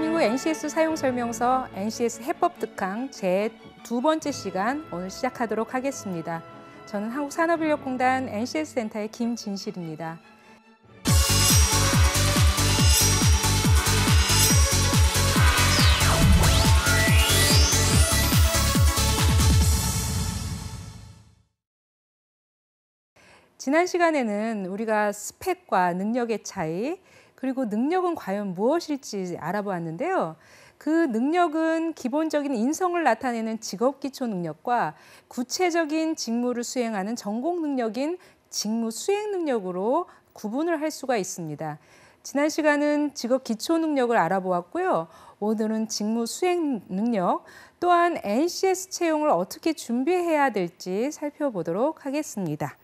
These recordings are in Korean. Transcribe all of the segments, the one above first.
대한민국 NCS 사용설명서 NCS 해법 특강 제 두 번째 시간 오늘 시작하도록 하겠습니다. 저는 한국산업인력공단 NCS 센터의 김진실입니다. 지난 시간에는 우리가 스펙과 능력의 차이, 그리고 능력은 과연 무엇일지 알아보았는데요. 그 능력은 기본적인 인성을 나타내는 직업 기초 능력과 구체적인 직무를 수행하는 전공 능력인 직무 수행 능력으로 구분을 할 수가 있습니다. 지난 시간은 직업 기초 능력을 알아보았고요. 오늘은 직무 수행 능력, 또한 NCS 채용을 어떻게 준비해야 될지 살펴보도록 하겠습니다.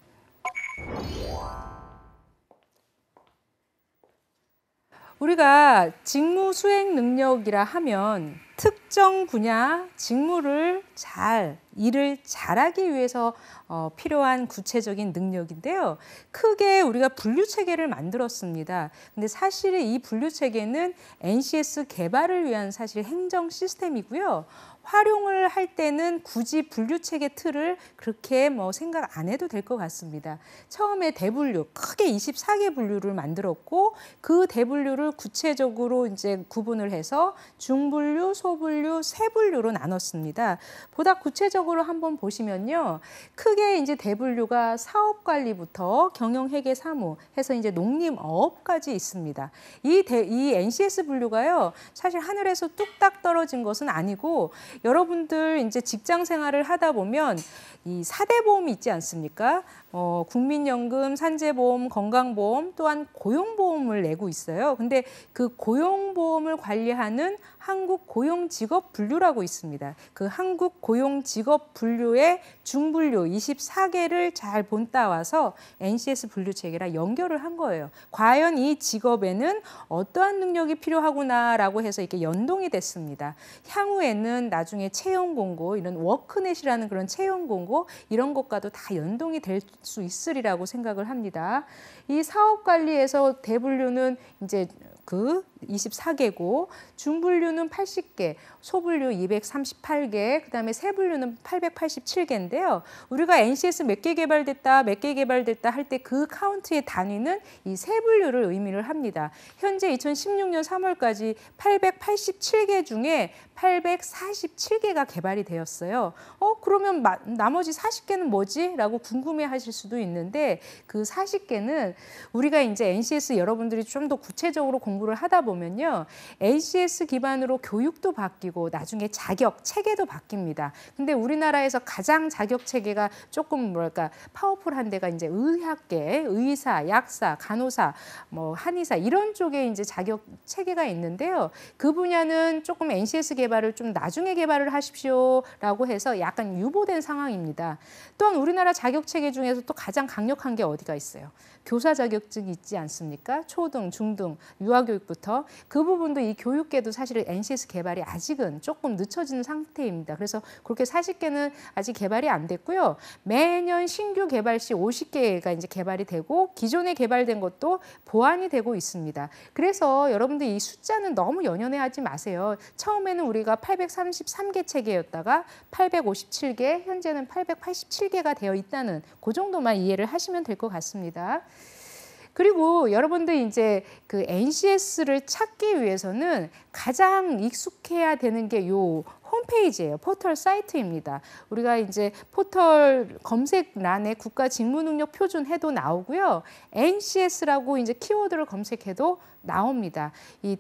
우리가 직무 수행 능력이라 하면 특정 분야 직무를 일을 잘하기 위해서 필요한 구체적인 능력인데요. 크게 우리가 분류 체계를 만들었습니다. 근데 사실 이 분류 체계는 NCS 개발을 위한 사실 행정 시스템이고요. 활용을 할 때는 굳이 분류 체계 틀을 그렇게 생각 안 해도 될 것 같습니다. 처음에 대분류, 크게 24개 분류를 만들었고 그 대분류를 구체적으로 이제 구분을 해서 중분류, 소분류, 세분류로 나눴습니다. 보다 구체적으로 한번 보시면요. 크게 이제 대분류가 사업관리부터 경영회계 사무 해서 이제 농림어업까지 있습니다. 이 NCS 분류가요. 사실 하늘에서 뚝딱 떨어진 것은 아니고 여러분들 이제 직장 생활을 하다 보면 이 4대 보험이 있지 않습니까? 국민연금, 산재보험, 건강보험, 또한 고용보험을 내고 있어요. 근데 그 고용보험을 관리하는 한국고용직업분류라고 있습니다. 그 한국고용직업분류의 중분류 24개를 잘 본따와서 NCS 분류체계랑 연결을 한 거예요. 과연 이 직업에는 어떠한 능력이 필요하구나라고 해서 이렇게 연동이 됐습니다. 향후에는 나중에 채용공고, 이런 워크넷이라는 그런 채용공고 이런 것과도 다 연동이 될 수 있으리라고 생각을 합니다. 이 사업관리에서 대분류는 이제 그 24개고 중분류는 80개, 소분류 238개, 그다음에 세분류는 887개인데요. 우리가 NCS 몇 개 개발됐다, 몇 개 개발됐다 할 때 그 카운트의 단위는 이 세분류를 의미를 합니다. 현재 2016년 3월까지 887개 중에 847개가 개발이 되었어요. 그러면 나머지 40개는 뭐지? 라고 궁금해 하실 수도 있는데 그 40개는 우리가 이제 NCS 여러분들이 좀 더 구체적으로 공부를 하다 보면요. NCS 기반으로 교육도 바뀌고 나중에 자격, 체계도 바뀝니다. 근데 우리나라에서 가장 자격 체계가 조금 파워풀한 데가 이제 의학계, 의사, 약사, 간호사, 한의사 이런 쪽에 이제 자격 체계가 있는데요. 그 분야는 조금 NCS 개발을 좀 나중에 개발을 하십시오라고 해서 약간 유보된 상황입니다. 또한 우리나라 자격 체계 중에서 또 가장 강력한 게 어디가 있어요? 교사 자격증이 있지 않습니까? 초등, 중등, 유아교육부터 그 부분도 이 교육계도 사실 NCS 개발이 아직은 조금 늦춰지는 상태입니다. 그래서 그렇게 40개는 아직 개발이 안 됐고요. 매년 신규 개발 시 50개가 이제 개발이 되고 기존에 개발된 것도 보완이 되고 있습니다. 그래서 여러분들 이 숫자는 너무 연연해하지 마세요. 처음에는 우리가 833개 체계였다가 857개, 현재는 887개가 되어 있다는 그 정도만 이해를 하시면 될 것 같습니다. 그리고 여러분들 이제 그 NCS를 찾기 위해서는 가장 익숙해야 되는 게 요 홈페이지예요. 포털 사이트입니다. 우리가 이제 포털 검색란에 국가직무능력 표준 해도 나오고요. NCS라고 이제 키워드를 검색해도 나옵니다. 이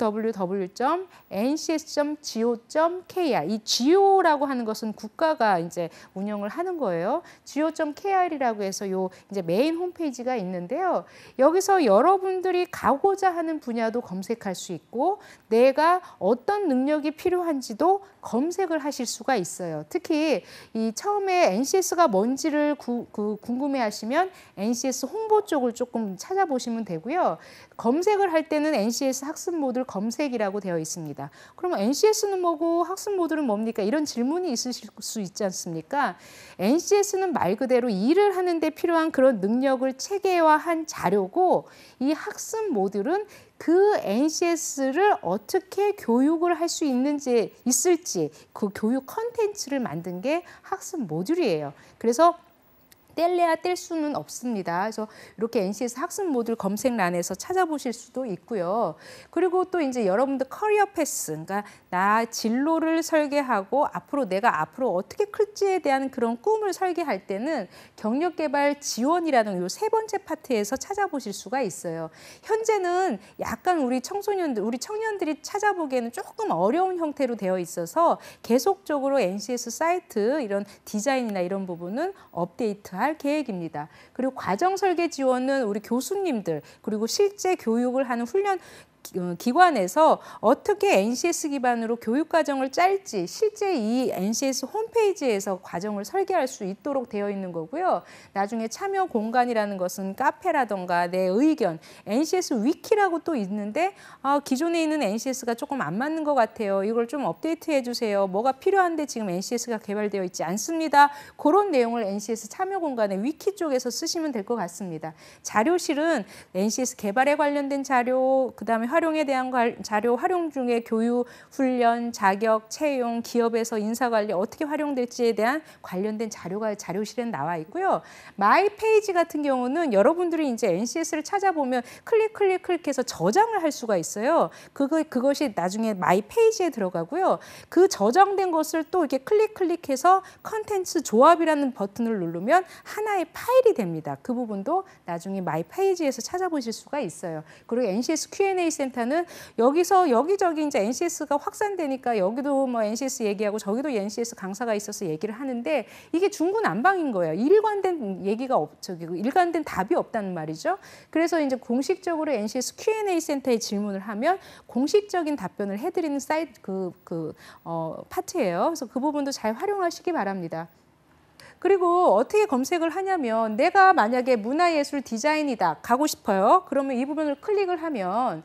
www.ncs.go.kr 이 GO라고 하는 것은 국가가 이제 운영을 하는 거예요. go.kr이라고 해서 요 이제 메인 홈페이지가 있는데요. 여기서 여러분들이 가고자 하는 분야도 검색할 수 있고 내가 어떤 능력이 필요한지도 검색을 하실 수가 있어요. 특히 이 처음에 NCS가 뭔지를 궁금해 하시면 NCS 홍보 쪽을 조금 찾아보시면 되고요. 검색을 할 때는 NCS 학습 모듈 검색이라고 되어 있습니다. 그러면 NCS는 뭐고 학습 모듈은 뭡니까? 이런 질문이 있으실 수 있지 않습니까? NCS는 말 그대로 일을 하는데 필요한 그런 능력을 체계화한 자료고, 이 학습 모듈은 그 NCS를 어떻게 교육을 할 수 있을지 그 교육 컨텐츠를 만든 게 학습 모듈이에요. 그래서 뗄래야 뗄 수는 없습니다. 그래서 이렇게 NCS 학습 모듈 검색란에서 찾아보실 수도 있고요. 그리고 또 이제 여러분들 커리어 패스, 그러니까 나 진로를 설계하고 내가 앞으로 어떻게 클지에 대한 그런 꿈을 설계할 때는 경력개발 지원이라는 이 세 번째 파트에서 찾아보실 수가 있어요. 현재는 약간 우리 청년들이 찾아보기에는 조금 어려운 형태로 되어 있어서 계속적으로 NCS 사이트 이런 디자인이나 이런 부분은 업데이트할 계획입니다. 그리고 과정 설계 지원은 우리 교수님들 그리고 실제 교육을 하는 훈련 기관에서 어떻게 NCS 기반으로 교육 과정을 짤지 실제 이 NCS 홈페이지에서 과정을 설계할 수 있도록 되어 있는 거고요. 나중에 참여 공간이라는 것은 카페라던가 내 의견, NCS 위키라고 또 있는데 기존에 있는 NCS가 조금 안 맞는 것 같아요. 이걸 좀 업데이트해 주세요. 뭐가 필요한데 지금 NCS가 개발되어 있지 않습니다. 그런 내용을 NCS 참여 공간의 위키 쪽에서 쓰시면 될 것 같습니다. 자료실은 NCS 개발에 관련된 자료, 그다음에 활용에 대한 자료, 활용 중에 교육, 훈련, 자격, 채용, 기업에서 인사관리 어떻게 활용될지에 대한 관련된 자료가 자료실에 나와 있고요. 마이 페이지 같은 경우는 여러분들이 이제 NCS를 찾아보면 클릭해서 저장을 할 수가 있어요. 그것이 나중에 마이 페이지에 들어가고요. 그 저장된 것을 또 이렇게 클릭해서 컨텐츠 조합이라는 버튼을 누르면 하나의 파일이 됩니다. 그 부분도 나중에 마이 페이지에서 찾아보실 수가 있어요. 그리고 NCS Q&A 센터는 여기서 여기저기 이제 NCS가 확산되니까 여기도 뭐 NCS 얘기하고 저기도 NCS 강사가 있어서 얘기를 하는데 이게 중구난방인 거예요. 일관된 일관된 답이 없다는 말이죠. 그래서 이제 공식적으로 NCS Q&A 센터에 질문을 하면 공식적인 답변을 해드리는 파트예요. 그래서 그 부분도 잘 활용하시기 바랍니다. 그리고 어떻게 검색을 하냐면 내가 만약에 문화예술 디자인이다 가고 싶어요. 그러면 이 부분을 클릭을 하면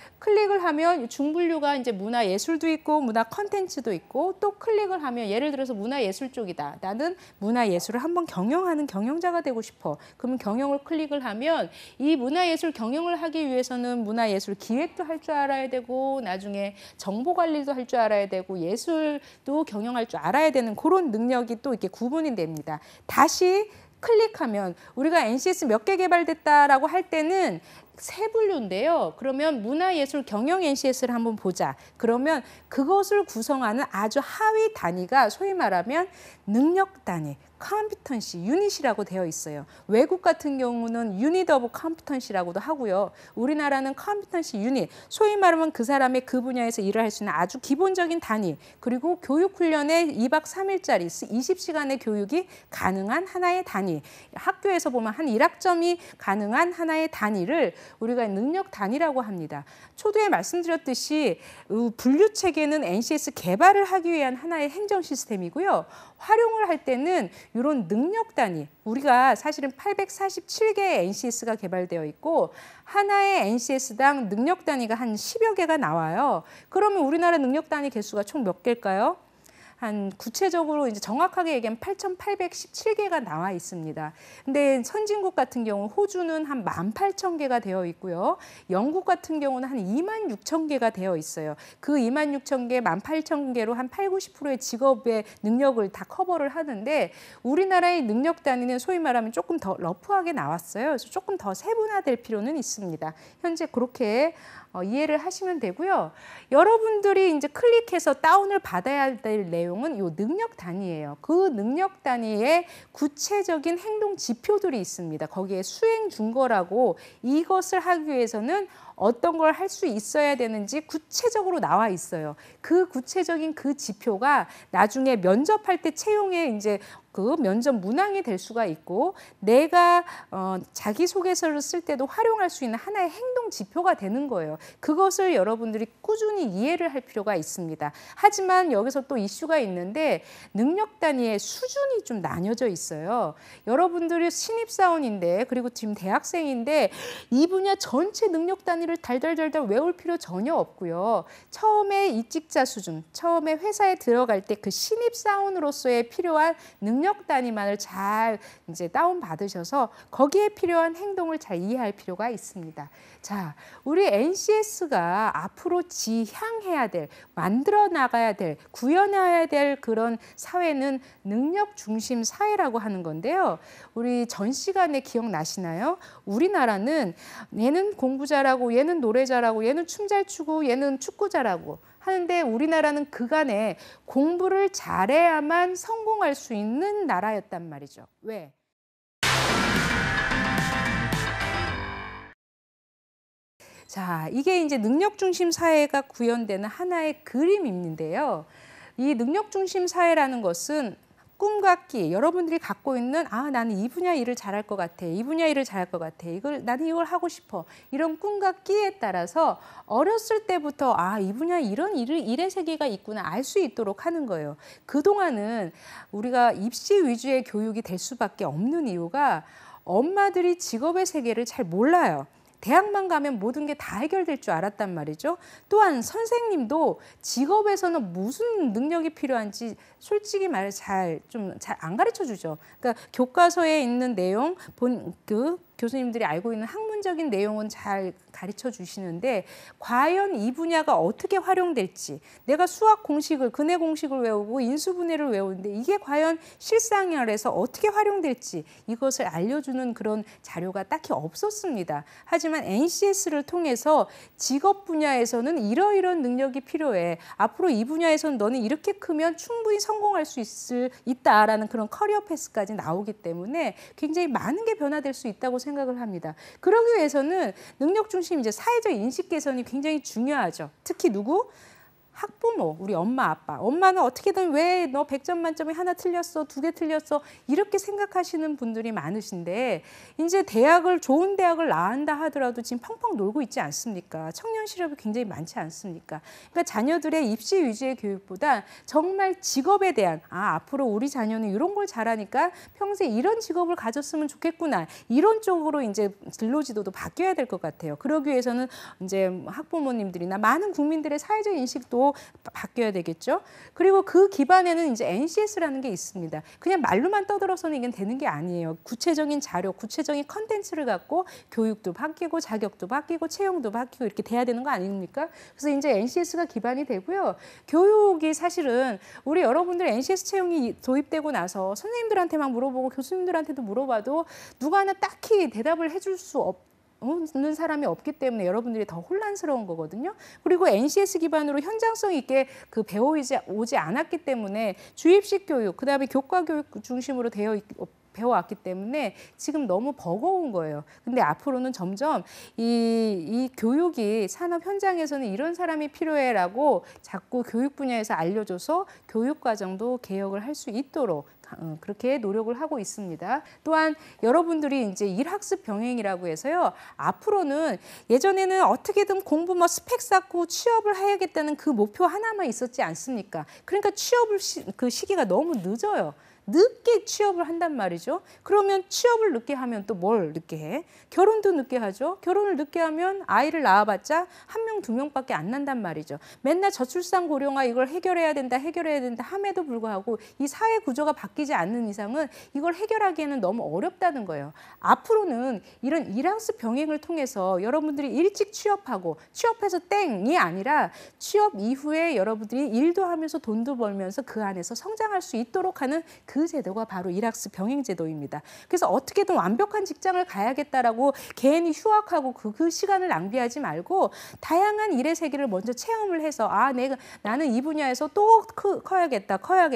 중분류가 이제 문화예술도 있고 문화 컨텐츠도 있고 또 클릭을 하면 예를 들어서 문화예술 쪽이다. 나는 문화예술을 한번 경영하는 경영자가 되고 싶어. 그러면 경영을 클릭을 하면 이 문화예술 경영을 하기 위해서는 문화예술 기획도 할 줄 알아야 되고 나중에 정보관리도 할 줄 알아야 되고 예술도 경영할 줄 알아야 되는 그런 능력이 또 이렇게 구분이 됩니다. 다시 클릭하면 우리가 NCS 몇 개 개발됐다라고 할 때는 세 분류인데요. 그러면 문화예술 경영 NCS를 한번 보자. 그러면 그것을 구성하는 아주 하위 단위가 소위 말하면 능력 단위, 컴피턴시, 유닛이라고 되어 있어요. 외국 같은 경우는 유닛 오브 컴피턴시라고도 하고요. 우리나라는 컴피턴시 유닛, 소위 말하면 그 사람의 그 분야에서 일을 할 수 있는 아주 기본적인 단위, 그리고 교육훈련에 2박 3일짜리 20시간의 교육이 가능한 하나의 단위, 학교에서 보면 한 1학점이 가능한 하나의 단위를 우리가 능력 단위라고 합니다. 초두에 말씀드렸듯이 분류 체계는 NCS 개발을 하기 위한 하나의 행정 시스템이고요. 활용을 할 때는 이런 능력 단위, 우리가 사실은 847개의 NCS가 개발되어 있고 하나의 NCS당 능력 단위가 한 10여 개가 나와요. 그러면 우리나라 능력 단위 개수가 총 몇 개일까요? 한 구체적으로 이제 정확하게 얘기하면 8,817개가 나와 있습니다. 근데 선진국 같은 경우 호주는 한 18,000개가 되어 있고요. 영국 같은 경우는 한 26,000개가 되어 있어요. 그 26,000개, 18,000개로 한 8, 90%의 직업의 능력을 다 커버를 하는데 우리나라의 능력 단위는 소위 말하면 조금 더 러프하게 나왔어요. 그래서 조금 더 세분화될 필요는 있습니다. 현재 그렇게 이해를 하시면 되고요. 여러분들이 이제 클릭해서 다운을 받아야 될 내용은 이 능력 단위예요. 그 능력 단위에 구체적인 행동 지표들이 있습니다. 거기에 수행 준거라고 이것을 하기 위해서는 어떤 걸 할 수 있어야 되는지 구체적으로 나와 있어요. 그 구체적인 그 지표가 나중에 면접할 때 채용에 이제 그 면접 문항이 될 수가 있고 내가 자기소개서를 쓸 때도 활용할 수 있는 하나의 행동 지표가 되는 거예요. 그것을 여러분들이 꾸준히 이해를 할 필요가 있습니다. 하지만 여기서 또 이슈가 있는데 능력 단위의 수준이 좀 나뉘어져 있어요. 여러분들이 신입사원인데 그리고 지금 대학생인데 이 분야 전체 능력 단위를 달달달달 외울 필요 전혀 없고요. 처음에 입직자 수준, 처음에 회사에 들어갈 때 그 신입사원으로서의 필요한 능력 단위만을 잘 이제 다운 받으셔서 거기에 필요한 행동을 잘 이해할 필요가 있습니다. 자, 우리 NCS가 앞으로 지향해야 될, 만들어 나가야 될, 구현해야 될 그런 사회는 능력 중심 사회라고 하는 건데요. 우리 전 시간에 기억나시나요? 우리나라는 얘는 공부 잘하고 얘는 노래 잘하고 얘는 춤 잘 추고 얘는 축구 잘하고 하는데 우리나라는 그간에 공부를 잘해야만 성공할 수 있는 나라였단 말이죠. 왜? 자, 이게 이제 능력 중심 사회가 구현되는 하나의 그림인데요. 이 능력 중심 사회라는 것은 꿈과 끼, 여러분들이 갖고 있는 나는 이 분야 일을 잘할 것 같아. 이 분야 일을 잘할 것 같아. 나는 이걸 하고 싶어. 이런 꿈과 끼에 따라서 어렸을 때부터 이 분야 이런 일의 세계가 있구나 알 수 있도록 하는 거예요. 그동안은 우리가 입시 위주의 교육이 될 수밖에 없는 이유가 엄마들이 직업의 세계를 잘 몰라요. 대학만 가면 모든 게 다 해결될 줄 알았단 말이죠. 또한 선생님도 직업에서는 무슨 능력이 필요한지 솔직히 말해 잘 안 가르쳐 주죠. 그러니까 교과서에 있는 내용, 교수님들이 알고 있는 학문적인 내용은 잘 가르쳐 주시는데 과연 이 분야가 어떻게 활용될지 내가 수학 공식을, 근해 공식을 외우고 인수분해를 외우는데 이게 과연 실생활에서 어떻게 활용될지 이것을 알려주는 그런 자료가 딱히 없었습니다. 하지만 NCS를 통해서 직업 분야에서는 이러이러한 능력이 필요해. 앞으로 이 분야에서는 너는 이렇게 크면 충분히 성공할 수 있다라는 그런 커리어 패스까지 나오기 때문에 굉장히 많은 게 변화될 수 있다고 생각을 합니다. 그러기 위해서는 능력 중심 이제 사회적 인식 개선이 굉장히 중요하죠. 특히 누구? 학부모, 우리 엄마, 아빠. 엄마는 어떻게든 왜 너 100점 만점에 하나 틀렸어, 2개 틀렸어 이렇게 생각하시는 분들이 많으신데 이제 좋은 대학을 나온다 하더라도 지금 펑펑 놀고 있지 않습니까? 청년 실업이 굉장히 많지 않습니까? 그러니까 자녀들의 입시 위주의 교육보다 정말 직업에 대한 앞으로 우리 자녀는 이런 걸 잘하니까 평생 이런 직업을 가졌으면 좋겠구나. 이런 쪽으로 이제 진로 지도도 바뀌어야 될 것 같아요. 그러기 위해서는 이제 학부모님들이나 많은 국민들의 사회적 인식도 바뀌어야 되겠죠. 그리고 그 기반에는 이제 NCS라는 게 있습니다. 그냥 말로만 떠들어서는 이게 되는 게 아니에요. 구체적인 자료, 구체적인 컨텐츠를 갖고 교육도 바뀌고 자격도 바뀌고 채용도 바뀌고 이렇게 돼야 되는 거 아닙니까? 그래서 이제 NCS가 기반이 되고요. 교육이 사실은 우리 여러분들 NCS 채용이 도입되고 나서 선생님들한테만 물어보고 교수님들한테도 물어봐도 누가 하나 딱히 대답을 해줄 수 없는 사람이 없기 때문에 여러분들이 더 혼란스러운 거거든요. 그리고 NCS 기반으로 현장성 있게 배워오지 않았기 때문에 주입식 교육, 그다음에 교과 교육 중심으로 배워왔기 때문에 지금 너무 버거운 거예요. 근데 앞으로는 점점 이 교육이 산업 현장에서는 이런 사람이 필요해라고 자꾸 교육 분야에서 알려줘서 교육 과정도 개혁을 할 수 있도록 그렇게 노력을 하고 있습니다. 또한 여러분들이 이제 일학습 병행이라고 해서요. 앞으로는 예전에는 어떻게든 공부 스펙 쌓고 취업을 해야겠다는 그 목표 하나만 있었지 않습니까? 그러니까 그 시기가 너무 늦어요. 늦게 취업을 한단 말이죠. 그러면 취업을 늦게 하면 또 뭘 늦게 해? 결혼도 늦게 하죠. 결혼을 늦게 하면 아이를 낳아봤자 1명, 2명밖에 안 난단 말이죠. 맨날 저출산 고령화 이걸 해결해야 된다 함에도 불구하고 이 사회 구조가 바뀌지 않는 이상은 이걸 해결하기에는 너무 어렵다는 거예요. 앞으로는 이런 일학습 병행을 통해서 여러분들이 일찍 취업하고 취업해서 땡이 아니라 취업 이후에 여러분들이 일도 하면서 돈도 벌면서 그 안에서 성장할 수 있도록 하는 그 제도가 바로 일학습 병행 제도입니다. 그래서 어떻게든 완벽한 직장을 가야겠다라고 개인이 휴학하고 그 시간을 낭비하지 말고 다양한 일의 세계를 먼저 체험을 해서 나는 이 분야에서 또 커야겠다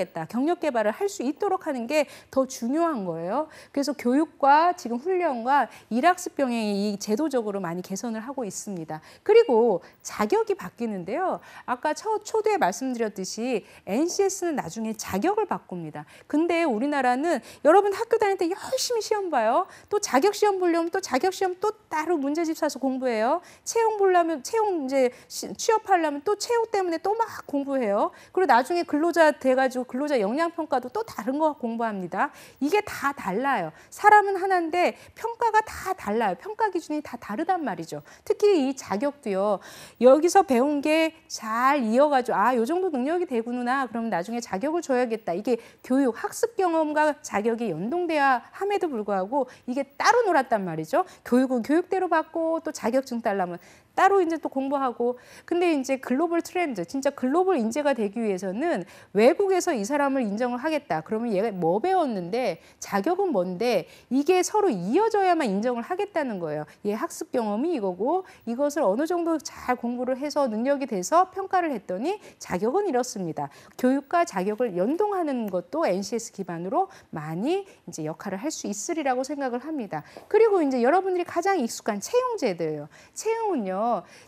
경력 개발을 할 수 있도록 하는 게 더 중요한 거예요. 그래서 교육과 지금 훈련과 일학습 병행이 이 제도적으로 많이 개선을 하고 있습니다. 그리고 자격이 바뀌는데요. 아까 초두에 말씀드렸듯이 NCS는 나중에 자격을 바꿉니다. 근데 우리나라는 여러분 학교 다닐 때 열심히 시험 봐요. 또 자격 시험 보려면 또 자격 시험 또 따로 문제집 사서 공부해요. 채용 보려면 이제 취업하려면 또 채용 때문에 또 막 공부해요. 그리고 나중에 근로자 돼가지고 근로자 역량평가도 또 다른 거 공부합니다. 이게 다 달라요. 사람은 하나인데 평가가 다 달라요. 평가 기준이 다 다르단 말이죠. 특히 이 자격도요. 여기서 배운 게 잘 이어가지고 요 정도 능력이 되구나. 그러면 나중에 자격을 줘야겠다. 이게 교육, 학습 경험과 자격이 연동돼야 함에도 불구하고 이게 따로 놀았단 말이죠. 교육은 교육대로 받고 또 자격증 따려면 따로 이제 또 공부하고. 근데 이제 글로벌 트렌드, 진짜 글로벌 인재가 되기 위해서는 외국에서 이 사람을 인정을 하겠다. 그러면 얘가 뭐 배웠는데 자격은 뭔데 이게 서로 이어져야만 인정을 하겠다는 거예요. 얘 학습 경험이 이거고 이것을 어느 정도 잘 공부를 해서 능력이 돼서 평가를 했더니 자격은 이렇습니다. 교육과 자격을 연동하는 것도 NCS 기반으로 많이 이제 역할을 할 수 있으리라고 생각을 합니다. 그리고 이제 여러분들이 가장 익숙한 채용제도예요. 채용은요.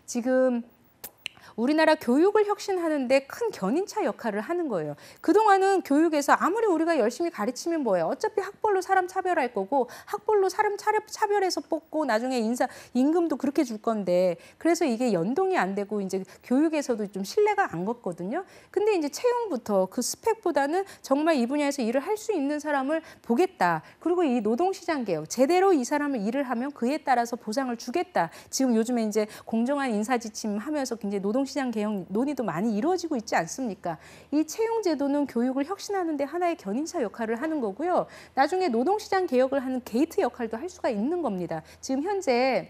지금 우리나라 교육을 혁신하는데 큰 견인차 역할을 하는 거예요. 그동안은 교육에서 아무리 우리가 열심히 가르치면 뭐예요? 어차피 학벌로 사람 차별할 거고 학벌로 사람 차별해서 뽑고 나중에 임금도 그렇게 줄 건데 그래서 이게 연동이 안 되고 이제 교육에서도 좀 신뢰가 안 걷거든요. 근데 이제 채용부터 그 스펙보다는 정말 이 분야에서 일을 할 수 있는 사람을 보겠다. 그리고 이 노동시장 개혁, 제대로 이 사람을 일을 하면 그에 따라서 보상을 주겠다. 지금 요즘에 이제 공정한 인사지침 하면서 굉장히 노동시장 개혁 논의도 많이 이루어지고 있지 않습니까? 이 채용제도는 교육을 혁신하는 데 하나의 견인차 역할을 하는 거고요. 나중에 노동시장 개혁을 하는 게이트 역할도 할 수가 있는 겁니다. 지금 현재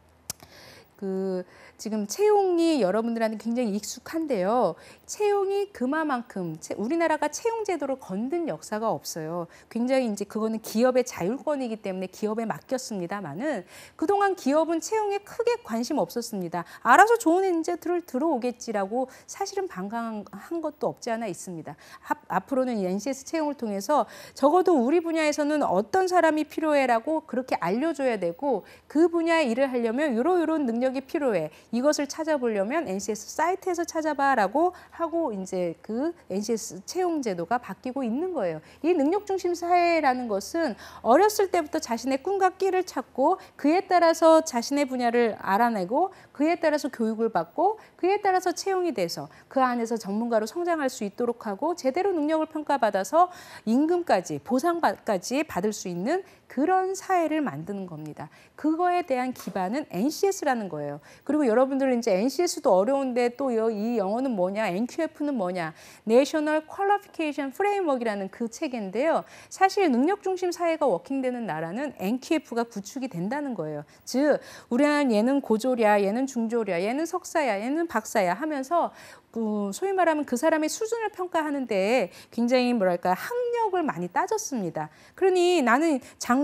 지금 채용이 여러분들한테 굉장히 익숙한데요. 채용이 그만큼 우리나라가 채용 제도를 건든 역사가 없어요. 굉장히 이제 그거는 기업의 자율권이기 때문에 기업에 맡겼습니다만은 그동안 기업은 채용에 크게 관심 없었습니다. 알아서 좋은 인재들을 들어오겠지라고 사실은 반감한 것도 없지 않아 있습니다. 앞으로는 이 NCS 채용을 통해서 적어도 우리 분야에서는 어떤 사람이 필요해라고 그렇게 알려줘야 되고 그 분야에 일을 하려면 요런 능력이 필요해. 이것을 찾아보려면 NCS 사이트에서 찾아봐라고 하고 이제 그 NCS 채용 제도가 바뀌고 있는 거예요. 이 능력 중심 사회라는 것은 어렸을 때부터 자신의 꿈과 끼를 찾고 그에 따라서 자신의 분야를 알아내고 그에 따라서 교육을 받고 그에 따라서 채용이 돼서 그 안에서 전문가로 성장할 수 있도록 하고 제대로 능력을 평가받아서 임금까지 보상까지 받을 수 있는 그런 사회를 만드는 겁니다. 그거에 대한 기반은 NCS라는 거예요. 그리고 여러분들 이제 NCS도 어려운데 또 이 영어는 뭐냐, NQF는 뭐냐, National Qualification Framework이라는 그 체계인데요. 사실 능력 중심 사회가 워킹되는 나라는 NQF가 구축이 된다는 거예요. 즉, 우리는 얘는 고졸이야, 얘는 중졸이야, 얘는 석사야, 얘는 박사야 하면서 소위 말하면 그 사람의 수준을 평가하는데 굉장히 뭐랄까 학력을 많이 따졌습니다. 그러니 나는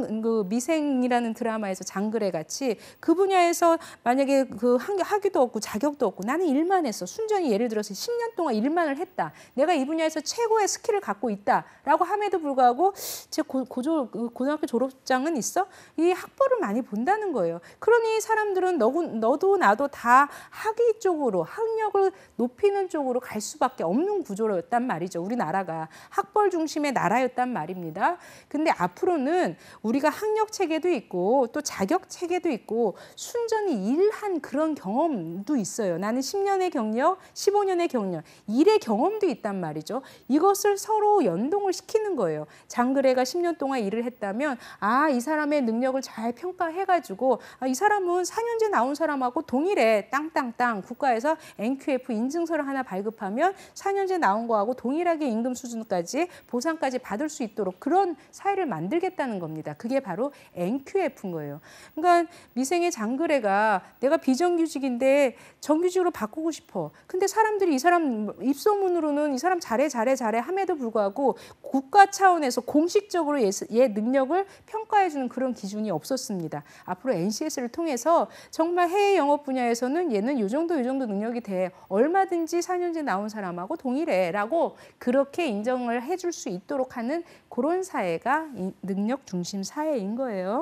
미생이라는 드라마에서 장그래 같이 그 분야에서 만약에 그 학위도 없고 자격도 없고 나는 일만 했어. 순전히 예를 들어서 10년 동안 일만을 했다. 내가 이 분야에서 최고의 스킬을 갖고 있다라고 함에도 불구하고 제 고등학교 졸업장은 있어? 이 학벌을 많이 본다는 거예요. 그러니 사람들은 너도 나도 다 학위 쪽으로 학력을 높이는 쪽으로 갈 수밖에 없는 구조였단 말이죠. 우리나라가 학벌 중심의 나라였단 말입니다. 근데 앞으로는 우리가 학력 체계도 있고 또 자격 체계도 있고 순전히 일한 그런 경험도 있어요. 나는 10년의 경력, 15년의 경력, 일의 경험도 있단 말이죠. 이것을 서로 연동을 시키는 거예요. 장그래가 10년 동안 일을 했다면 이 사람의 능력을 잘 평가해가지고 이 사람은 4년제 나온 사람하고 동일해. 땅땅땅 국가에서 NQF 인증서를 하나 발급하면 4년제 나온 거하고 동일하게 임금 수준까지 보상까지 받을 수 있도록 그런 사회를 만들겠다는 겁니다. 그게 바로 NQF인 거예요. 그러니까 미생의 장그래가 내가 비정규직인데 정규직으로 바꾸고 싶어. 근데 사람들이 이 사람 입소문으로는 이 사람 잘해 함에도 불구하고 국가 차원에서 공식적으로 얘 능력을 평가해주는 그런 기준이 없었습니다. 앞으로 NCS를 통해서 정말 해외 영업 분야에서는 얘는 요 정도 능력이 돼. 얼마든지 4년제 나온 사람하고 동일해라고 그렇게 인정을 해줄 수 있도록 하는 그런 사회가 능력 중심 사회인 거예요.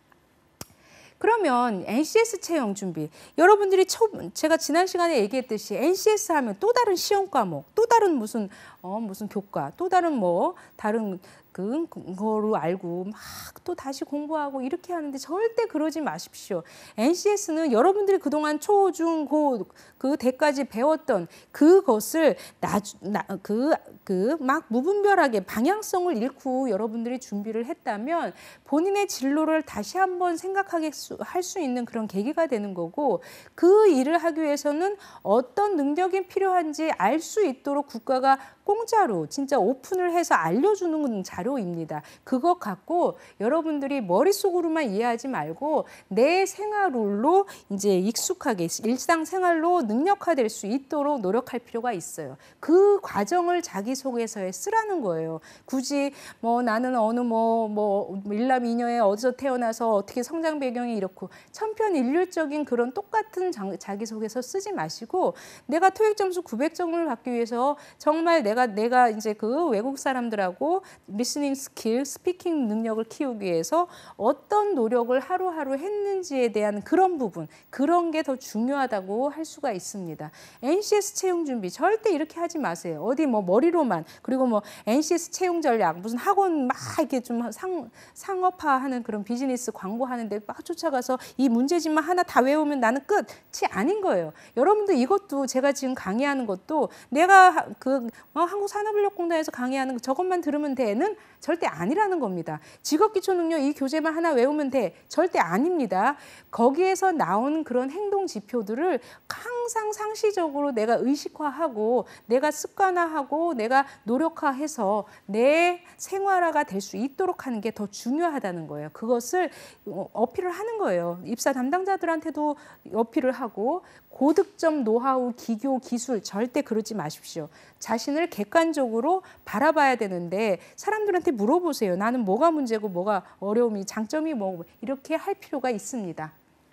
그러면 NCS 채용 준비. 여러분들이 제가 지난 시간에 얘기했듯이 NCS 하면 또 다른 시험 과목, 또 다른 무슨 교과, 또 다른 다른 그거로 알고 막 또 다시 공부하고 이렇게 하는데 절대 그러지 마십시오. NCS는 여러분들이 그동안 초, 중, 고 그 대까지 배웠던 그것을 막 무분별하게 방향성을 잃고 여러분들이 준비를 했다면 본인의 진로를 다시 한번 생각하게 할 수 있는 그런 계기가 되는 거고, 그 일을 하기 위해서는 어떤 능력이 필요한지 알 수 있도록 국가가 공짜로 진짜 오픈을 해서 알려주는 자료입니다. 그것 갖고 여러분들이 머릿속으로만 이해하지 말고 내 생활로 이제 익숙하게 일상생활로 능력화될 수 있도록 노력할 필요가 있어요. 그 과정을 자기소개서에 쓰라는 거예요. 굳이 나는 어느 일남 이녀에 어디서 태어나서 어떻게 성장 배경이 이렇고 천편일률적인 그런 똑같은 자기소개서 쓰지 마시고, 내가 토익 점수 900점을 받기 위해서 정말 내가 이제 그 외국 사람들하고 리스닝 스킬, 스피킹 능력을 키우기 위해서 어떤 노력을 하루하루 했는지에 대한 그런 부분, 그런 게 더 중요하다고 할 수가 있습니다. NCS 채용 준비 절대 이렇게 하지 마세요. 어디 머리로만, 그리고 NCS 채용 전략, 무슨 학원 막 이렇게 좀 상업화하는 그런 비즈니스 광고하는데 막 쫓아가서 이 문제집만 하나 다 외우면 나는 끝이 아닌 거예요. 여러분들 이것도 제가 지금 강의하는 것도 내가 한국산업인력공단에서 강의하는 저것만 들으면 돼는 절대 아니라는 겁니다. 직업기초능력 이 교재만 하나 외우면 돼. 절대 아닙니다. 거기에서 나온 그런 행동 지표들을 항상 상시적으로 내가 의식화하고 내가 습관화하고 내가 노력화해서 내 생활화가 될 수 있도록 하는 게 더 중요하다는 거예요. 그것을 어필을 하는 거예요. 입사 담당자들한테도 어필을 하고, 고득점, 노하우, 기교, 기술 절대 그러지 마십시오. 자신을 객관적으로 바라봐야 되는데 사람들한테 물어보세요. 나는 뭐가 문제고 뭐가 어려움이, 장점이 뭐고, 이렇게 할 필요가 있습니다.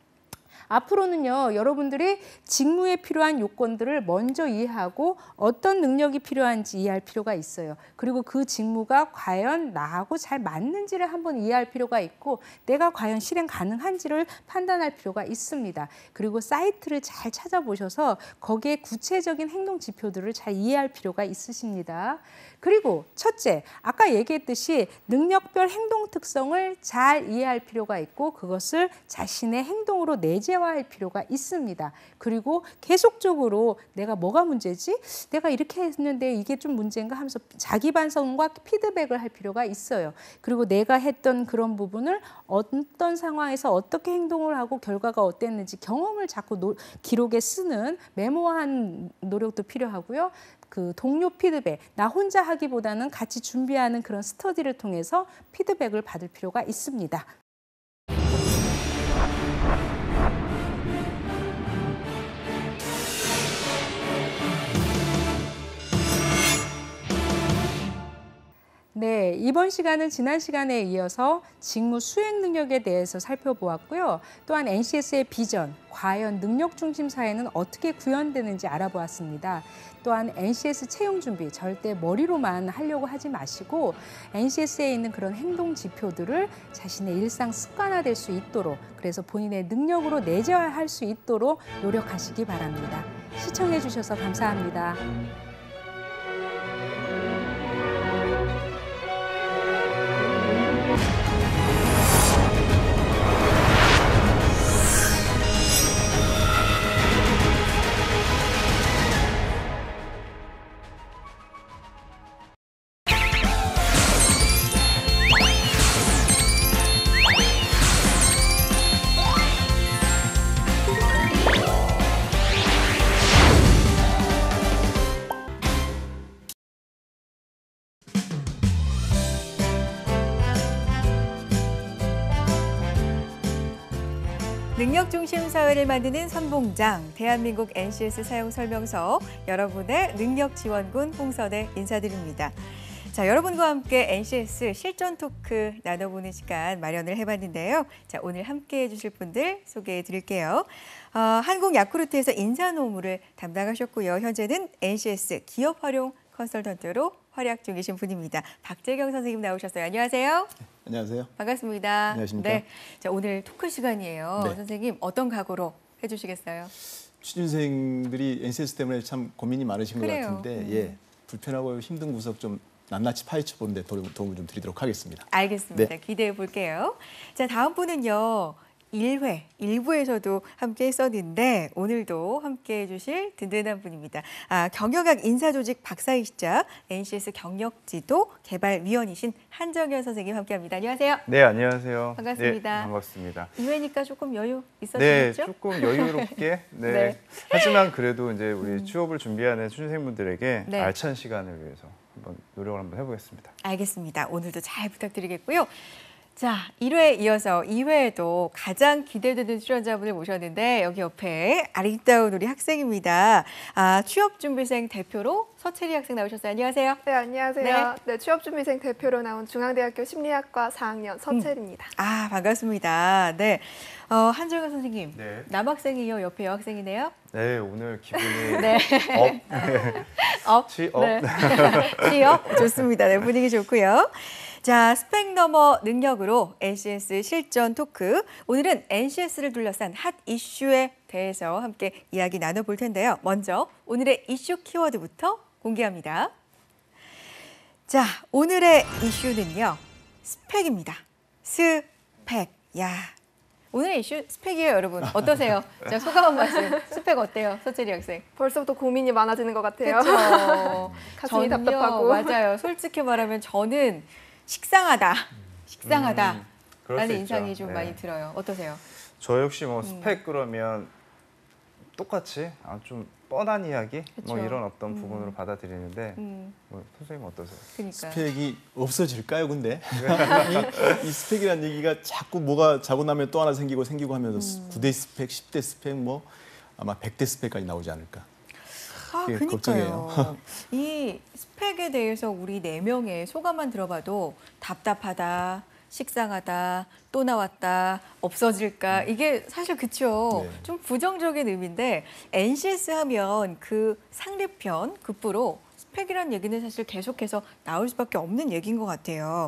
앞으로는요, 여러분들이 직무에 필요한 요건들을 먼저 이해하고 어떤 능력이 필요한지 이해할 필요가 있어요. 그리고 그 직무가 과연 나하고 잘 맞는지를 한번 이해할 필요가 있고, 내가 과연 실행 가능한지를 판단할 필요가 있습니다. 그리고 사이트를 잘 찾아보셔서 거기에 구체적인 행동 지표들을 잘 이해할 필요가 있으십니다. 그리고 첫째, 아까 얘기했듯이 능력별 행동 특성을 잘 이해할 필요가 있고 그것을 자신의 행동으로 내재화할 필요가 있습니다. 그리고 계속적으로 내가 뭐가 문제지? 내가 이렇게 했는데 이게 좀 문제인가 하면서 자기 반성과 피드백을 할 필요가 있어요. 그리고 내가 했던 그런 부분을 어떤 상황에서 어떻게 행동을 하고 결과가 어땠는지 경험을 자꾸 기록에 쓰는 메모한 노력도 필요하고요. 그 동료 피드백, 나 혼자 하기보다는 같이 준비하는 그런 스터디를 통해서 피드백을 받을 필요가 있습니다. 네, 이번 시간은 지난 시간에 이어서 직무 수행 능력에 대해서 살펴보았고요. 또한 NCS의 비전, 과연 능력 중심 사회는 어떻게 구현되는지 알아보았습니다. 또한 NCS 채용 준비, 절대 머리로만 하려고 하지 마시고 NCS에 있는 그런 행동 지표들을 자신의 일상 습관화될 수 있도록, 그래서 본인의 능력으로 내재화할 수 있도록 노력하시기 바랍니다. 시청해 주셔서 감사합니다. 능력중심 사회를 만드는 선봉장, 대한민국 NCS 사용 설명서, 여러분의 능력지원군 홍선혜 인사드립니다. 자, 여러분과 함께 NCS 실전 토크 나눠보는 시간 마련을 해봤는데요. 자, 오늘 함께해 주실 분들 소개해 드릴게요. 한국 야쿠르트에서 인사노무를 담당하셨고요. 현재는 NCS 기업활용 컨설턴트로 활약 중이신 분입니다. 박재경 선생님 나오셨어요. 안녕하세요. 안녕하세요. 반갑습니다. 안녕하십니까. 네, 자, 오늘 토크 시간이에요. 네. 선생님 어떤 각오로 해주시겠어요? 취준생들이 NCS 때문에 참 고민이 많으신 그래요. 것 같은데 예, 불편하고 힘든 구석 좀 낱낱이 파헤쳐 보는 데 도움을 좀 드리도록 하겠습니다. 알겠습니다. 네. 기대해 볼게요. 자, 다음 분은요. 1회, 1부에서도 함께 했었는데 오늘도 함께해 주실 든든한 분입니다. 경영학 인사조직 박사이시자 NCS 경력지도 개발위원이신 한정현 선생님 함께합니다. 안녕하세요. 네, 안녕하세요. 반갑습니다. 네, 반갑습니다. 2회니까 조금 여유 네, 있으시겠죠? 조금 여유롭게. 네. 네. 하지만 그래도 이제 우리 취업을 준비하는 취준생분들에게 네. 알찬 시간을 위해서 한번 노력을 한번 해보겠습니다. 알겠습니다. 오늘도 잘 부탁드리겠고요. 자, 1회에 이어서 2회에도 가장 기대되는 출연자분을 모셨는데 여기 옆에 아리따운 우리 학생입니다. 취업준비생 대표로 서채리 학생 나오셨어요. 안녕하세요. 네, 안녕하세요. 네, 취업준비생 대표로 나온 중앙대학교 심리학과 4학년 서채리입니다. 반갑습니다. 네, 한정현 선생님, 네. 남학생이요, 옆에 여학생이네요. 네, 오늘 기분이 네. 업, 취업. 네. 취업 좋습니다. 네, 분위기 좋고요. 자, 스펙 너머 능력으로 NCS 실전 토크. 오늘은 NCS를 둘러싼 핫 이슈에 대해서 함께 이야기 나눠볼 텐데요. 먼저 오늘의 이슈 키워드부터 공개합니다. 자, 오늘의 이슈는요. 스펙입니다. 스펙. 야, 오늘의 이슈 스펙이에요, 여러분. 어떠세요? 자, 소감 한 말씀. 스펙 어때요, 서채리 학생? 벌써부터 고민이 많아지는 것 같아요. 그렇죠. 가슴이 답답하고. 맞아요. 솔직히 말하면 저는 식상하다. 그럴 수 라는 있죠. 인상이 좀 네. 많이 들어요. 어떠세요? 저 역시 뭐 스펙 그러면 똑같이 좀 뻔한 이야기 뭐 그쵸. 이런 어떤 부분으로 받아들이는데 뭐 선생님 어떠세요? 그러니까. 스펙이 없어질까요, 근데? 이 스펙이라는 얘기가 자꾸 뭐가 자고 나면 또 하나 생기고 하면서 9대 스펙, 10대 스펙, 뭐 아마 100대 스펙까지 나오지 않을까. 예, 그러니까요. 걱정이에요. 이 스펙에 대해서 우리 4명의 소감만 들어봐도 답답하다, 식상하다, 또 나왔다, 없어질까 이게 사실 그쵸. 네. 좀 부정적인 의미인데 NCS 하면 그 상대편 급부로 스펙이라는 얘기는 사실 계속해서 나올 수밖에 없는 얘기인 것 같아요.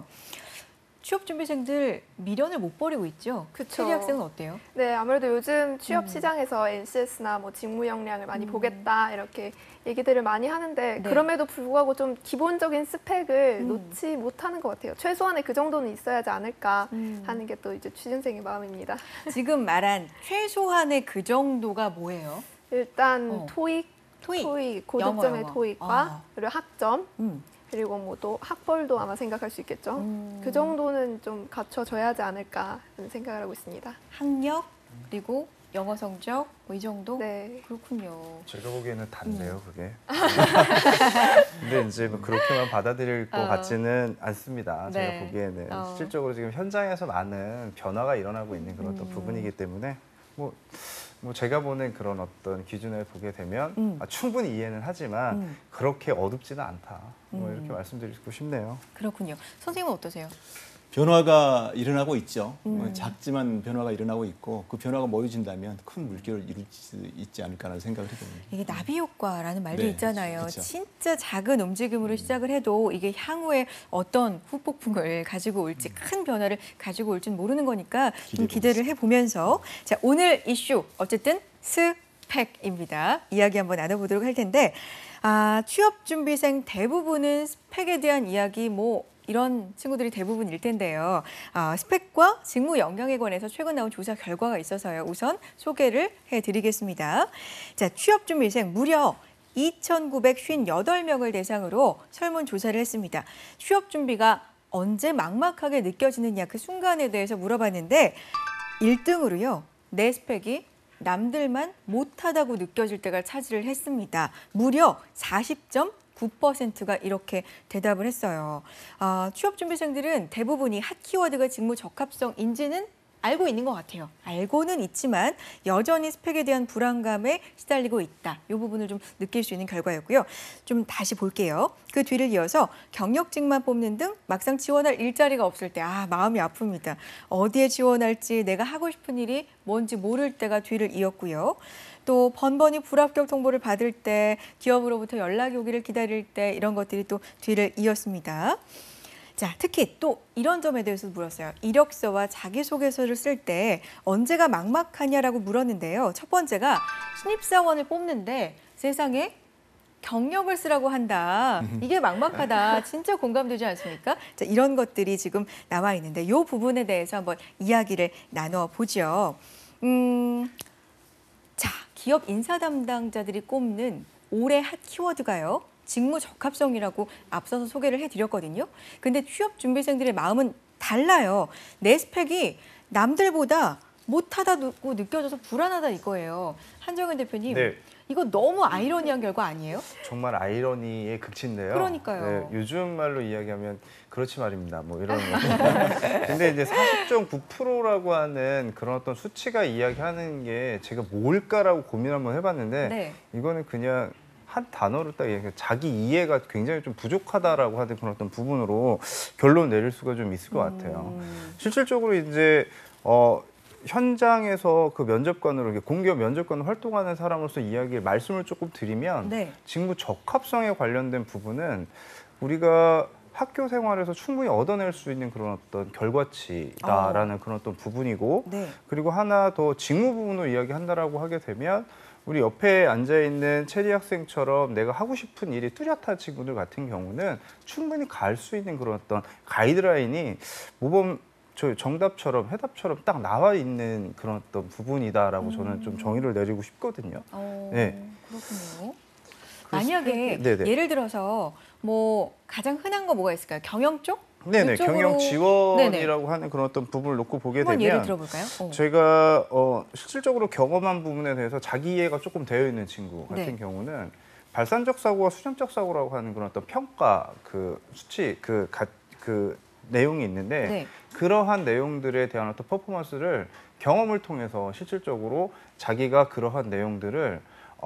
취업준비생들 미련을 못 버리고 있죠. 그쵸. 체리 학생은 어때요? 네, 아무래도 요즘 취업 시장에서 NCS나 뭐 직무 역량을 많이 보겠다 이렇게 얘기들을 많이 하는데 네. 그럼에도 불구하고 좀 기본적인 스펙을 놓지 못하는 것 같아요. 최소한의 그 정도는 있어야지 않을까 하는 게 또 이제 취준생의 마음입니다. 지금 말한 최소한의 그 정도가 뭐예요? 일단 토익, 고득점의 영어. 토익과 그리고 학점 음. 그리고 뭐 또 학벌도 아마 생각할 수 있겠죠. 그 정도는 좀 갖춰져야 하지 않을까 하는 생각을 하고 있습니다. 학력 그리고 영어 성적 뭐 이 정도? 네. 그렇군요. 제가 보기에는 단데요, 그게. 근데 이제 뭐 그렇게만 받아들일 것 같지는 않습니다. 네. 제가 보기에는 실질적으로 지금 현장에서 많은 변화가 일어나고 있는 그런 어떤 부분이기 때문에 뭐 제가 보는 그런 어떤 기준을 보게 되면 충분히 이해는 하지만 그렇게 어둡지는 않다. 뭐 이렇게 말씀드리고 싶네요. 그렇군요. 선생님은 어떠세요? 변화가 일어나고 있죠. 작지만 변화가 일어나고 있고 그 변화가 모여진다면 큰 물결을 이룰 수 있지 않을까라는 생각을 해봅니다. 이게 나비 효과라는 말도 네, 있잖아요. 그쵸. 진짜 작은 움직임으로 시작을 해도 이게 향후에 어떤 후폭풍을 가지고 올지 큰 변화를 가지고 올지는 모르는 거니까 좀 기대를 해보면서 자, 오늘 이슈 어쨌든 스펙입니다. 이야기 한번 나눠보도록 할 텐데 취업준비생 대부분은 스펙에 대한 이야기 이런 친구들이 대부분일 텐데요. 스펙과 직무 역량에 관해서 최근 나온 조사 결과가 있어서요. 우선 소개를 해드리겠습니다. 자, 취업준비생 무려 2,958명을 대상으로 설문조사를 했습니다. 취업준비가 언제 막막하게 느껴지느냐 그 순간에 대해서 물어봤는데 1등으로요. 내 스펙이 남들만 못하다고 느껴질 때가 차지를 했습니다. 무려 40.9%가 이렇게 대답을 했어요. 취업준비생들은 대부분이 핫 키워드가 직무 적합성인지는 알고 있는 것 같아요. 알고는 있지만 여전히 스펙에 대한 불안감에 시달리고 있다. 이 부분을 좀 느낄 수 있는 결과였고요. 좀 다시 볼게요. 그 뒤를 이어서 경력직만 뽑는 등 막상 지원할 일자리가 없을 때 마음이 아픕니다. 어디에 지원할지 내가 하고 싶은 일이 뭔지 모를 때가 뒤를 이었고요. 또 번번이 불합격 통보를 받을 때, 기업으로부터 연락이 오기를 기다릴 때 이런 것들이 또 뒤를 이었습니다. 자, 특히 또 이런 점에 대해서 물었어요. 이력서와 자기소개서를 쓸 때 언제가 막막하냐라고 물었는데요. 첫 번째가 신입사원을 뽑는데 세상에 경력을 쓰라고 한다. 이게 막막하다. 진짜 공감되지 않습니까? 자, 이런 것들이 지금 나와 있는데 이 부분에 대해서 한번 이야기를 나눠보죠. 자, 기업 인사 담당자들이 꼽는 올해 핫 키워드가요. 직무 적합성이라고 앞서서 소개를 해드렸거든요. 근데 취업 준비생들의 마음은 달라요. 내 스펙이 남들보다 못하다고 느껴져서 불안하다 이거예요. 한정현 대표님, 네. 이거 너무 아이러니한 결과 아니에요? 정말 아이러니의 극치인데요. 그러니까요. 네, 요즘 말로 이야기하면 그렇지 말입니다. 뭐 이런 거. 근데 이제 40.9%라고 하는 그런 어떤 수치가 이야기하는 게 제가 뭘까라고 고민 한번 해봤는데 네. 이거는 그냥 한 단어로 딱 얘기해 자기 이해가 굉장히 좀 부족하다라고 하는 그런 어떤 부분으로 결론 내릴 수가 좀 있을 것 같아요. 실질적으로 이제 현장에서 그 면접관으로 공기업 면접관으로 활동하는 사람으로서 말씀을 조금 드리면 네. 직무 적합성에 관련된 부분은 우리가 학교 생활에서 충분히 얻어낼 수 있는 그런 어떤 결과치다라는 그런 어떤 부분이고 네. 그리고 하나 더 직무 부분으로 이야기한다라고 하게 되면 우리 옆에 앉아있는 체리 학생처럼 내가 하고 싶은 일이 뚜렷한 친구들 같은 경우는 충분히 갈 수 있는 그런 어떤 가이드라인이 모범 정답처럼 해답처럼 딱 나와 있는 그런 어떤 부분이다라고 저는 좀 정의를 내리고 싶거든요. 네. 그렇군요. 만약에 네네. 예를 들어서 뭐 가장 흔한 거 뭐가 있을까요? 경영 쪽? 네네. 이쪽으로... 경영 지원이라고 하는 그런 어떤 부분을 놓고 보게 한번 되면 예를 들어볼까요? 제가 실질적으로 경험한 부분에 대해서 자기 이해가 조금 되어 있는 친구 같은 네. 경우는 발산적 사고와 수정적 사고라고 하는 그런 어떤 평가 그 수치 그 내용이 있는데 네. 그러한 내용들에 대한 어떤 퍼포먼스를 경험을 통해서 실질적으로 자기가 그러한 내용들을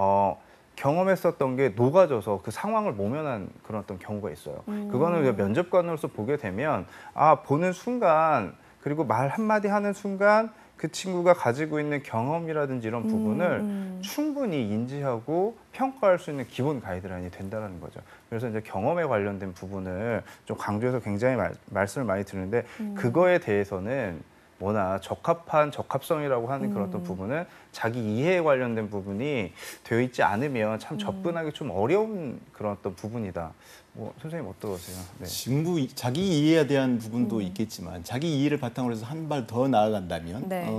경험했었던 게 녹아져서 그 상황을 모면한 그런 어떤 경우가 있어요. 그거는 우리가 면접관으로서 보게 되면 보는 순간 그리고 말 한마디 하는 순간 그 친구가 가지고 있는 경험이라든지 이런 부분을 충분히 인지하고 평가할 수 있는 기본 가이드라인이 된다는 거죠. 그래서 이제 경험에 관련된 부분을 좀 강조해서 굉장히 말씀을 많이 드리는데 그거에 대해서는 뭐나 적합성이라고 하는 그런 어떤 부분은 자기 이해에 관련된 부분이 되어 있지 않으면 참 접근하기 좀 어려운 그런 어떤 부분이다. 뭐 선생님 어떠세요? 네. 자기 이해에 대한 부분도 있겠지만 자기 이해를 바탕으로 해서 한 발 더 나아간다면 네.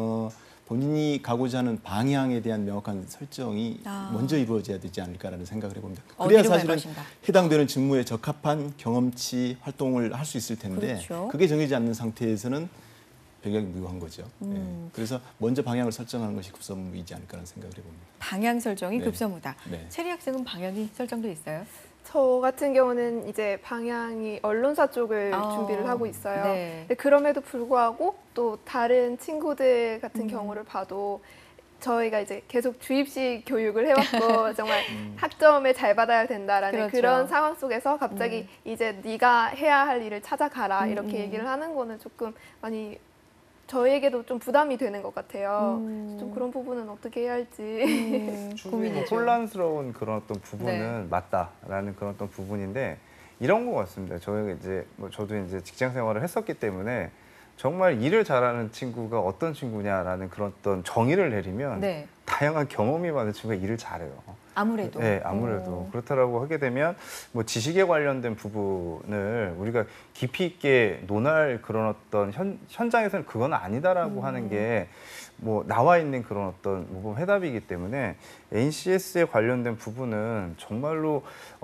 본인이 가고자 하는 방향에 대한 명확한 설정이 먼저 이루어져야 되지 않을까라는 생각을 해봅니다. 그래야 사실은 해당되는 직무에 적합한 경험치 활동을 할 수 있을 텐데 그렇죠. 그게 정해지지 않는 상태에서는 굉장히 무효한 거죠. 네. 그래서 먼저 방향을 설정하는 것이 급선무이지 않을까라는 생각을 해봅니다. 방향 설정이 네. 급선무다. 네. 체리 학생은 방향이 설정돼 있어요? 저 같은 경우는 이제 방향이 언론사 쪽을 준비를 하고 있어요. 네. 근데 그럼에도 불구하고 또 다른 친구들 같은 경우를 봐도 저희가 이제 계속 주입식 교육을 해왔고 정말 학점을 잘 받아야 된다라는 그렇죠. 그런 상황 속에서 갑자기 이제 네가 해야 할 일을 찾아가라 이렇게 얘기를 하는 거는 조금 많이 저에게도 좀 부담이 되는 것 같아요. 좀 그런 부분은 어떻게 해야 할지 고민이죠. 혼란스러운 그런 어떤 부분은 맞다라는 그런 어떤 부분인데 이런 것 같습니다. 저희가 이제 저도 이제 직장 생활을 했었기 때문에 정말 일을 잘하는 친구가 어떤 친구냐라는 그런 어떤 정의를 내리면 네. 다양한 경험이 많은 친구가 일을 잘해요. 아무래도. 네, 아무래도 그렇다라고 하게 되면 뭐 지식에 관련된 부분을 우리가 깊이 있게 논할 그런 어떤 현장에서는 그건 아니다라고 하는 게 뭐 나와 있는 그런 어떤 모범 해답이기 때문에 NCS에 관련된 부분은 정말로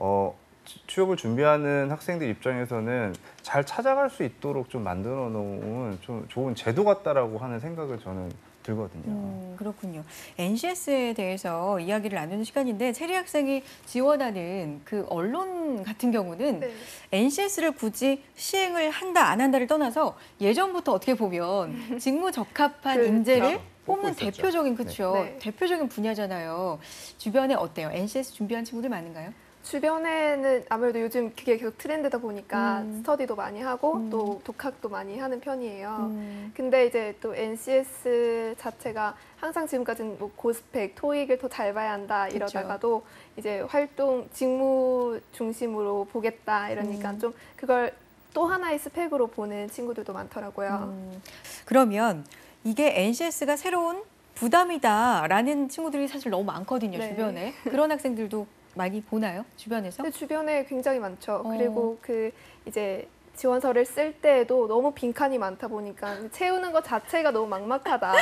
취업을 준비하는 학생들 입장에서는 잘 찾아갈 수 있도록 좀 만들어 놓은 좀 좋은 제도 같다라고 하는 생각을 저는 들거든요. 그렇군요. NCS에 대해서 이야기를 나누는 시간인데 체리 학생이 지원하는 그 언론 같은 경우는 네. NCS를 굳이 시행을 한다 안 한다를 떠나서 예전부터 어떻게 보면 직무 적합한 그렇죠. 인재를 뽑는 뽑고 있었죠. 대표적인 그렇죠. 네. 대표적인 분야잖아요. 주변에 어때요? NCS 준비한 친구들 많은가요? 주변에는 아무래도 요즘 그게 계속 트렌드다 보니까 스터디도 많이 하고 또 독학도 많이 하는 편이에요. 근데 이제 또 NCS 자체가 항상 지금까지는 뭐 고스펙, 토익을 더 잘 봐야 한다 이러다가도 이제 활동, 직무 중심으로 보겠다 이러니까 좀 그걸 또 하나의 스펙으로 보는 친구들도 많더라고요. 그러면 이게 NCS가 새로운 부담이다라는 친구들이 사실 너무 많거든요. 네. 주변에. 그런 학생들도 많이 보나요? 주변에서? 근데 주변에 굉장히 많죠. 어. 그리고 그 이제 지원서를 쓸 때에도 너무 빈칸이 많다 보니까 채우는 것 자체가 너무 막막하다라는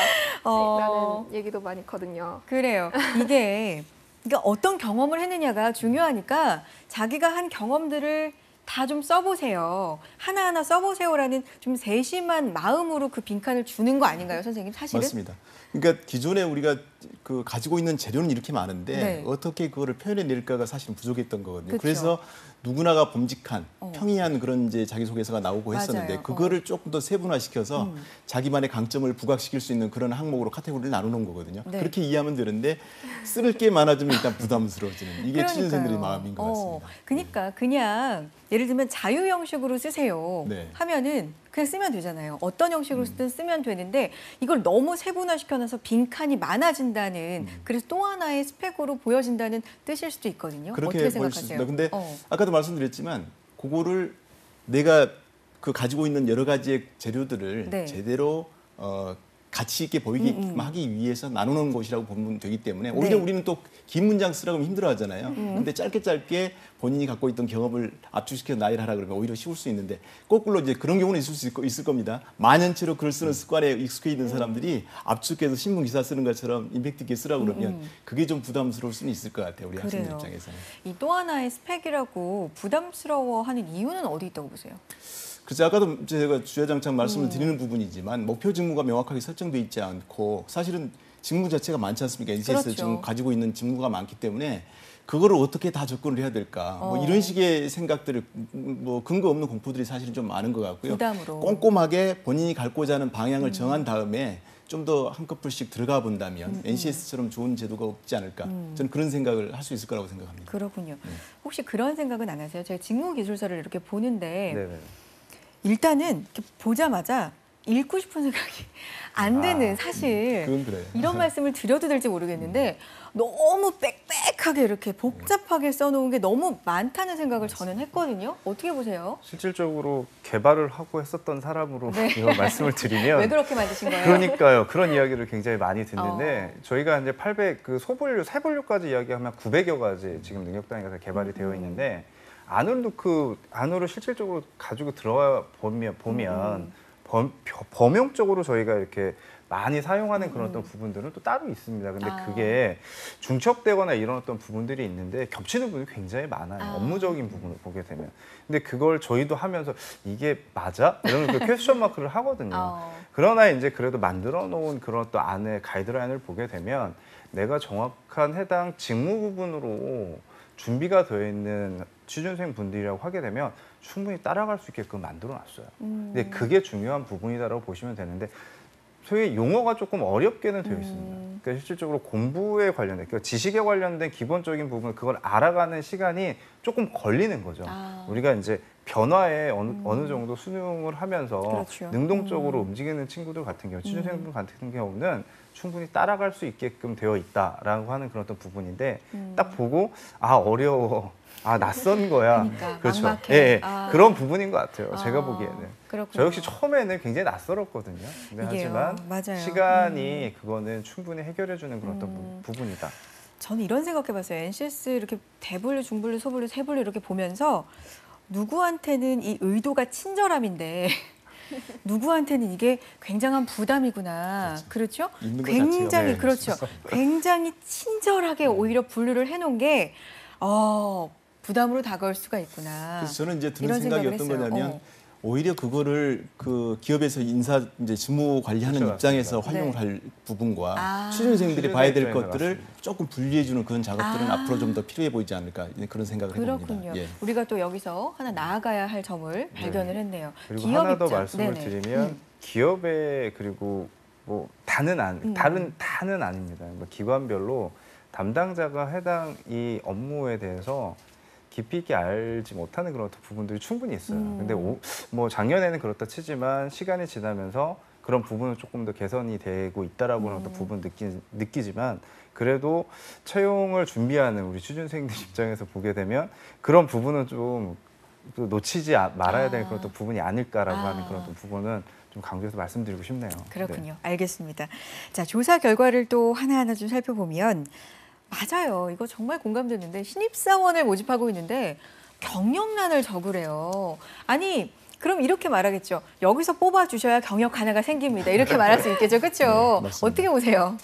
얘기도 많이 있거든요. 그래요. 이게 그러니까 어떤 경험을 했느냐가 중요하니까 자기가 한 경험들을 다 좀 써보세요. 하나하나 써보세요라는 좀 세심한 마음으로 그 빈칸을 주는 거 아닌가요, 선생님? 사실은? 맞습니다. 그러니까 기존에 우리가 그 가지고 있는 재료는 이렇게 많은데 네. 어떻게 그거를 표현해낼까가 사실은 부족했던 거거든요. 그쵸. 그래서 누구나가 범직한 어. 평이한 그런 이제 자기소개서가 나오고 맞아요. 했었는데 그거를 조금 더 세분화시켜서 자기만의 강점을 부각시킬 수 있는 그런 항목으로 카테고리를 나누는 거거든요. 네. 그렇게 이해하면 되는데 쓸 게 많아지면 일단 부담스러워지는 이게 그러니까요. 취준생들의 마음인 것 같습니다. 그러니까 그냥 예를 들면 자유 형식으로 쓰세요 네. 하면은 그냥 쓰면 되잖아요. 어떤 형식으로 쓰든 쓰면 되는데 이걸 너무 세분화시켜놔서 빈칸이 많아진다는 그래서 또 하나의 스펙으로 보여진다는 뜻일 수도 있거든요. 그렇게 어떻게 보일 수 생각하세요? 있습니다. 근데 아까도 말씀드렸지만 그거를 내가 그 가지고 있는 여러 가지의 재료들을 네. 제대로 가치 있게 보이게 하기 위해서 나누는 것이라고 보면 되기 때문에 오히려 네. 우리는 또 긴 문장 쓰라고 하면 힘들어하잖아요. 근데 짧게 본인이 갖고 있던 경험을 압축시켜 나열을 하라 그러면 오히려 쉬울 수 있는데 거꾸로 이제 그런 경우는 있을 겁니다. 만연치로 글 쓰는 습관에 익숙해 있는 사람들이 압축해서 신문 기사 쓰는 것처럼 임팩트 있게 쓰라고 그러면 그게 좀 부담스러울 수는 있을 것 같아요. 우리 학생들 그래요. 입장에서는. 이 또 하나의 스펙이라고 부담스러워하는 이유는 어디 있다고 보세요? 그래서 아까도 제가 주야장창 말씀을 드리는 부분이지만 목표 직무가 명확하게 설정돼 있지 않고 사실은 직무 자체가 많지 않습니까? NCS 그렇죠. 지금 가지고 있는 직무가 많기 때문에 그거를 어떻게 다 접근을 해야 될까? 뭐 이런 식의 생각들을 뭐 근거 없는 공포들이 사실은 좀 많은 것 같고요. 부담으로. 꼼꼼하게 본인이 갖고자 하는 방향을 정한 다음에 좀 더 한꺼풀씩 들어가 본다면 NCS처럼 좋은 제도가 없지 않을까? 저는 그런 생각을 할 수 있을 거라고 생각합니다. 그렇군요. 혹시 그런 생각은 안 하세요? 제가 직무기술서를 이렇게 보는데 네네. 일단은 이렇게 보자마자 읽고 싶은 생각이 안 드는 사실 그건 그래요. 이런 말씀을 드려도 될지 모르겠는데 너무 빽빽하게 이렇게 복잡하게 써놓은 게 너무 많다는 생각을 저는 했거든요. 어떻게 보세요? 실질적으로 개발을 하고 했었던 사람으로 이걸 말씀을 드리면 왜 그렇게 만드신 거예요? 그러니까요. 그런 이야기를 굉장히 많이 듣는데 저희가 이제 800 그 소분류, 세분류까지 이야기하면 900여 가지 지금 능력 단위가 개발이 되어 있는데 안으로 실질적으로 가지고 들어가 보면 범용적으로 저희가 이렇게 많이 사용하는 그런 어떤 부분들은 또 따로 있습니다. 근데 그게 중첩되거나 이런 어떤 부분들이 있는데 겹치는 부분이 굉장히 많아요. 업무적인 부분을 보게 되면. 근데 그걸 저희도 하면서 이게 맞아? 이런 그 퀘스천 마크를 하거든요. 그러나 이제 그래도 만들어 놓은 그런 또 안에 가이드라인을 보게 되면 내가 정확한 해당 직무 부분으로 준비가 되어 있는 취준생 분들이라고 하게 되면 충분히 따라갈 수 있게끔 만들어 놨어요. 근데 그게 중요한 부분이다라고 보시면 되는데 소위 용어가 조금 어렵게는 되어 있습니다. 그러니까 실질적으로 공부에 관련된, 그러니까 지식에 관련된 기본적인 부분, 그걸 알아가는 시간이 조금 걸리는 거죠. 우리가 이제 변화에 어느 정도 수능을 하면서 그렇죠. 능동적으로 움직이는 친구들 같은 경우, 취준생들 같은 경우는 충분히 따라갈 수 있게끔 되어 있다라고 하는 그런 어떤 부분인데 딱 보고 어려워. 낯선 거야. 그러니까, 그렇죠. 막막해. 예, 그런 부분인 것 같아요. 제가 보기에는. 그렇군요. 저 역시 처음에는 굉장히 낯설었거든요. 근데 하지만 맞아요. 시간이 그거는 충분히 해결해주는 그런 어떤 부분이다. 저는 이런 생각해봤어요. NCS 이렇게 대분류, 중분류, 소분류, 세분류 이렇게 보면서 누구한테는 이 의도가 친절함인데 누구한테는 이게 굉장한 부담이구나. 그렇죠? 있는 것 굉장히 자체가, 그렇죠. 굉장히 친절하게 오히려 분류를 해놓은 게 부담으로 다가올 수가 있구나. 그래서 저는 이제 드는 이런 생각이 생각을 어떤 했어요. 거냐면 오히려 그거를 그 기업에서 인사 이제 직무 관리하는 그렇죠, 입장에서 맞습니다. 활용을 네. 할 부분과 아. 취준생들이 취준생 봐야 될 입장에서 것들을 맞습니다. 조금 분리해주는 그런 작업들은 아. 앞으로 좀 더 필요해 보이지 않을까 그런 생각을 그렇군요. 해봅니다. 예. 우리가 또 여기서 하나 나아가야 할 점을 발견을 했네요. 그리고 기업 하나 더 입장. 말씀을 네네. 드리면 기업에 그리고 뭐 다는 아닙니다. 뭐 기관별로 담당자가 해당 이 업무에 대해서 깊이 있게 알지 못하는 그런 부분들이 충분히 있어요. 근데 뭐 작년에는 그렇다 치지만 시간이 지나면서 그런 부분은 조금 더 개선이 되고 있다라고 하는 어떤 부분 느끼지만 그래도 채용을 준비하는 우리 취준생들 입장에서 보게 되면 그런 부분은 좀 놓치지 말아야 될 그런 또 부분이 아닐까라고 하는 그런 또 부분은 좀 강조해서 말씀드리고 싶네요. 그렇군요. 네. 알겠습니다. 자, 조사 결과를 또 하나하나 좀 살펴보면 맞아요. 이거 정말 공감되는데 신입사원을 모집하고 있는데 경력란을 적으래요. 아니 그럼 이렇게 말하겠죠. 여기서 뽑아주셔야 경력 하나가 생깁니다. 이렇게 말할 수 있겠죠. 그렇죠? 네, 맞습니다. 어떻게 보세요?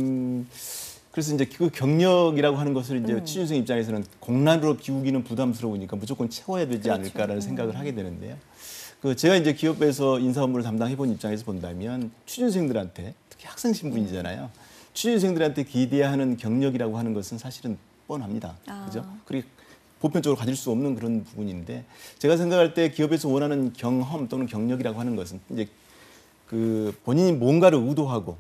그래서 이제 그 경력이라고 하는 것을 이제 취준생 입장에서는 공란으로 비우기는 부담스러우니까 무조건 채워야 되지 그렇죠. 않을까라는 생각을 하게 되는데요. 그 제가 이제 기업에서 인사 업무를 담당해본 입장에서 본다면 취준생들한테 특히 학생 신분이잖아요. 취준생들한테 기대하는 경력이라고 하는 것은 사실은 뻔합니다. 그죠? 그리고 보편적으로 가질 수 없는 그런 부분인데 제가 생각할 때 기업에서 원하는 경험 또는 경력이라고 하는 것은 이제 그 본인이 뭔가를 의도하고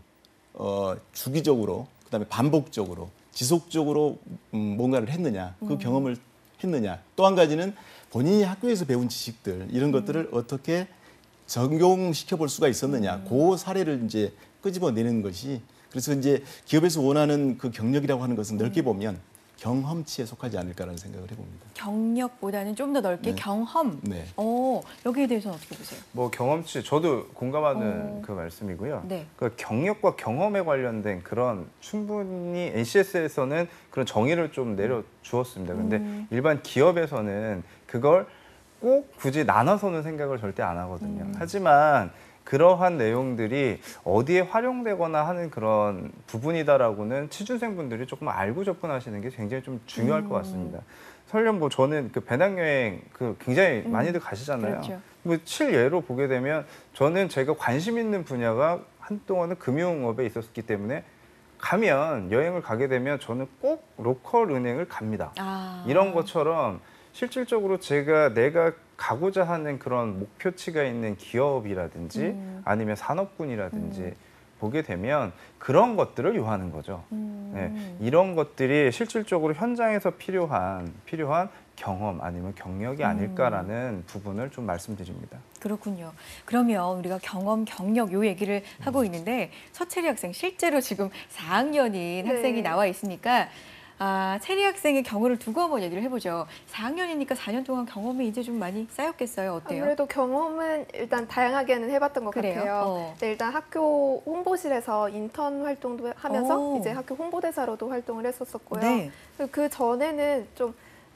주기적으로 그다음에 반복적으로 지속적으로 뭔가를 했느냐 그 경험을 했느냐 또 한 가지는 본인이 학교에서 배운 지식들 이런 것들을 어떻게 적용시켜 볼 수가 있었느냐 그 사례를 이제 끄집어내는 것이 그래서 이제 기업에서 원하는 그 경력이라고 하는 것은 넓게 보면 경험치에 속하지 않을까라는 생각을 해봅니다. 경력보다는 좀 더 넓게 네. 경험. 네. 여기에 대해서는 어떻게 보세요? 뭐 경험치 저도 공감하는 그 말씀이고요. 네. 그 경력과 경험에 관련된 그런 충분히 NCS에서는 그런 정의를 좀 내려 주었습니다. 근데 일반 기업에서는 그걸 꼭 굳이 나눠서는 생각을 절대 안 하거든요. 하지만 그러한 내용들이 어디에 활용되거나 하는 그런 부분이다라고는 취준생분들이 조금 알고 접근하시는 게 굉장히 좀 중요할 것 같습니다. 설령 뭐 저는 그 배낭여행 그 굉장히 많이들 가시잖아요. 그렇죠. 뭐 실예로 보게 되면 저는 제가 관심 있는 분야가 한동안은 금융업에 있었기 때문에 가면 여행을 가게 되면 저는 꼭 로컬 은행을 갑니다. 이런 것처럼 실질적으로 내가 가고자 하는 그런 목표치가 있는 기업이라든지 아니면 산업군이라든지 보게 되면 그런 것들을 요하는 거죠. 네, 이런 것들이 실질적으로 현장에서 필요한 경험 아니면 경력이 아닐까라는 부분을 좀 말씀드립니다. 그렇군요. 그러면 우리가 경험, 경력 요 얘기를 하고 있는데 서채리 학생 실제로 지금 4학년인 학생이 나와 있으니까 체리 학생의 경우를 두고 한번 얘기를 해보죠. 4학년이니까 4년 동안 경험이 이제 좀 많이 쌓였겠어요. 어때요? 아무래도 경험은 일단 다양하게는 해봤던 것 그래요? 같아요. 네, 일단 학교 홍보실에서 인턴 활동도 하면서 이제 학교 홍보대사로도 활동을 했었었고요. 네. 그 전에는 좀